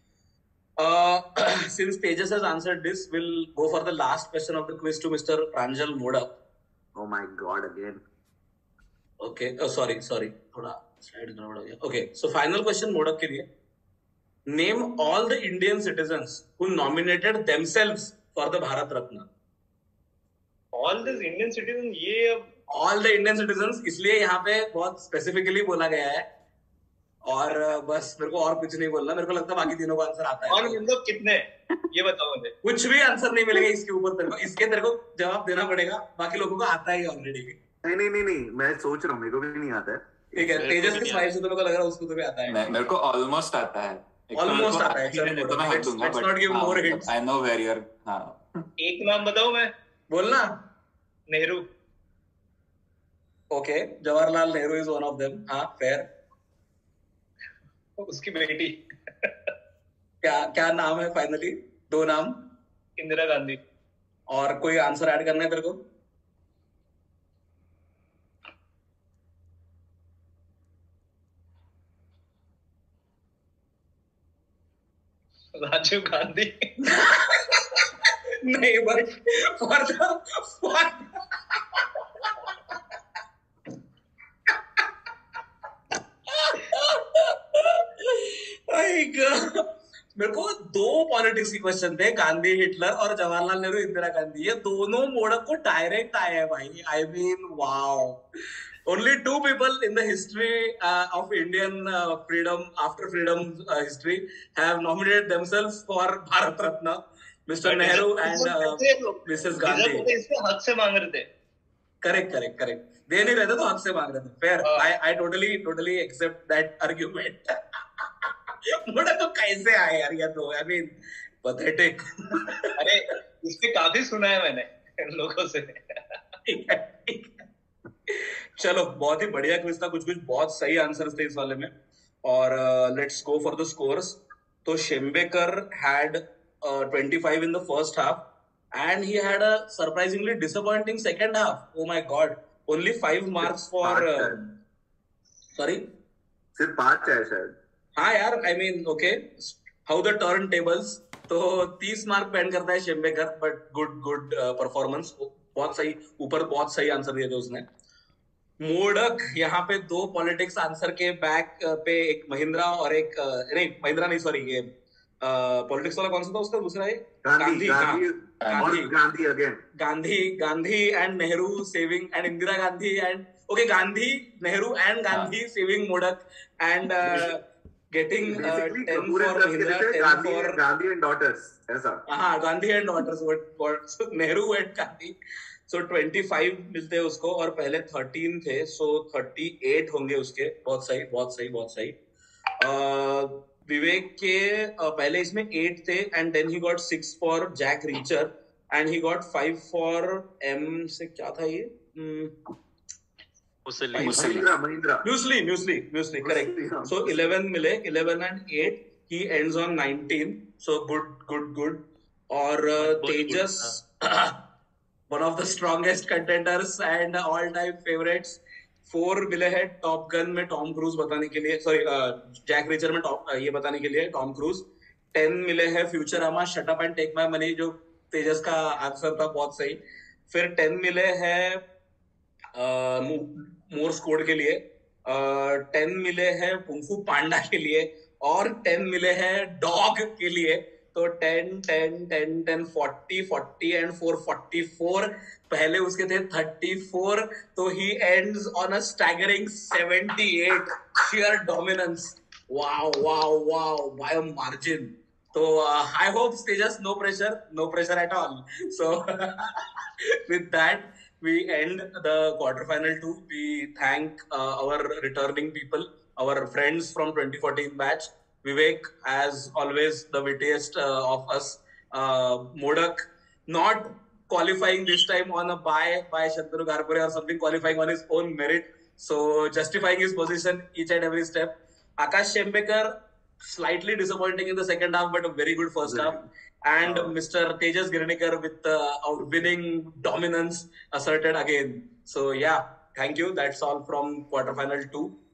Uh, since Tejas has answered this, we'll go for the last question of the quiz to Mister Pranjal Modak. Oh my God, again. Okay, oh sorry, sorry, थोड़ा slide गड़बड़ हो गया. Okay, so final question Modak के लिए. Name all the Indian citizens who nominated themselves for the Bharat Ratna. All these Indian citizens, ये अब All the Indian citizens, इसलिए यहाँ पे बहुत specifically बोला गया है. और बस मेरे को और कुछ नहीं बोलना, मेरे को लगता है बाकी तीनों को आंसर आता है। और मतलब कितने, ये बताओ मुझे। कुछ भी आंसर नहीं मिलेगा इसके ऊपर तेरे को, इसके तेरे को जवाब देना पड़ेगा, बाकी लोगों को आता है ऑलरेडी। नहीं नहीं नहीं नहीं, मैं सोच रहा हूँ, मेरे को भी नहीं आता है। ठीक है, तेजस के स्माइल से तो मेरे को लग रहा है उसको तो भी आता है। मेरे को ऑलमोस्ट आता है, ऑलमोस्ट आता है। चलो तो मैं हट दूंगा, let's not give more hints. I know where you are. हां, एक नाम बताओ, मैं बोलना। Nehru. Okay, Jawaharlal Nehru is one of them. हां, फेयर। उसकी बेटी क्या क्या नाम है फाइनली? दो नाम। इंदिरा गांधी। और कोई आंसर ऐड करना है तेरे को? राजीव गांधी। नहीं, बट फॉर द फॉर मेरे को दो पॉलिटिक्स की क्वेश्चन थे, गांधी, हिटलर और जवाहरलाल नेहरू, इंदिरा गांधी। ये दोनों मोड़क को डायरेक्ट आए हैं भाई। I mean wow, only two people in the history of Indian freedom, after freedom history, have nominated themselves for Bharat Ratna, Mr Nehru and Mrs Gandhi. इससे हक से मांग रहे थे। करेक्ट करेक्ट करेक्ट, दे नहीं रहे थे तो हक से मांग रहे थे। Fair, I I totally totally accept that argument. मोड़ा तो कैसे आए यार ये तो, आई मीन पैथेटिक। अरे इससे काफी सुना है मैंने लोगों से। ठीक है, ठीक है। चलो, बहुत ही बढ़िया क्विज था, कुछ कुछ बहुत सही आंसर्स थे इस वाले में। और let's go for the scores. तो Shembekar had twenty-five in the first half and he had a surprisingly disappointing second half. Oh my god, only five marks for uh, sorry, सिर्फ पांच है शायद। हाँ यार, I mean okay, how the turn tables। तो तीस mark बैन करता है Shembekar, but good good performance, बहुत सही, ऊपर बहुत सही आंसर दिए थे उसने। मोडक यहाँ पे दो पॉलिटिक्स आंसर के बैक पे, एक महिंद्रा और एक नहीं महिंद्रा नहीं सॉरी ये पॉलिटिक्स वाला कौन सा था उसका दूसरा है Gandhi Gandhi Gandhi Gandhi again Gandhi Gandhi and Nehru saving and Indira Gandhi and okay Gandhi Nehru and Gandhi saving Modak and getting ten for Mahindra, ten for Gandhi and daughters, ऐसा। हाँ, Gandhi and daughters, Nehru and Gandhi. So so, twenty-five मिलते हैं उसको, और पहले thirteen थे, सो so thirty-eight होंगे उसके। बहुत सही, बहुत सही, बहुत सही। uh, विवेक के uh, पहले इसमें eight थे, and then he got six for Jack Reacher, and he got five for M से क्या था ये, Mahindra Mahindra muesli muesli muesli correct. So eleven मिले, eleven and eight, he ends on nineteen, so good good good। और तेजस one of the strongest contenders and all time favorites, four मिले हैं Top Gun में Tom Cruise बताने के लिए, sorry Jack Reacher में top ये बताने के लिए टॉम क्रूज। ten मिले हैं Futurama shut up and take my money, जो तेजस का आंसर था, बहुत सही। फिर ten मिले हैं मोर्स कोड के लिए, ten मिले हैं कुंफू पांडा के लिए, और ten मिले हैं डॉग के लिए। तो ten, ten, ten, ten, forty, forty and four, forty-four। पहले उसके थे thirty-four, तो he ends on a staggering seventy-eight, sheer dominance। Wow, wow, wow, by a margin। तो uh, I hope Tejas, no pressure, no pressure at all। So with that, we end the quarterfinal two. We thank uh, our returning people, our friends from twenty fourteen batch. Vivek, as always, the wittiest uh, of us. Uh, Modak, not qualifying this time on a bye by Shantanu Garpure or something, qualifying on his own merit. So, justifying his position each and every step. Akash Shembekar, slightly disappointing in the second half, but a very good first half. And oh. Mister Tejas Girnikar with uh, winning dominance asserted again. So, yeah, thank you. That's all from quarterfinal two.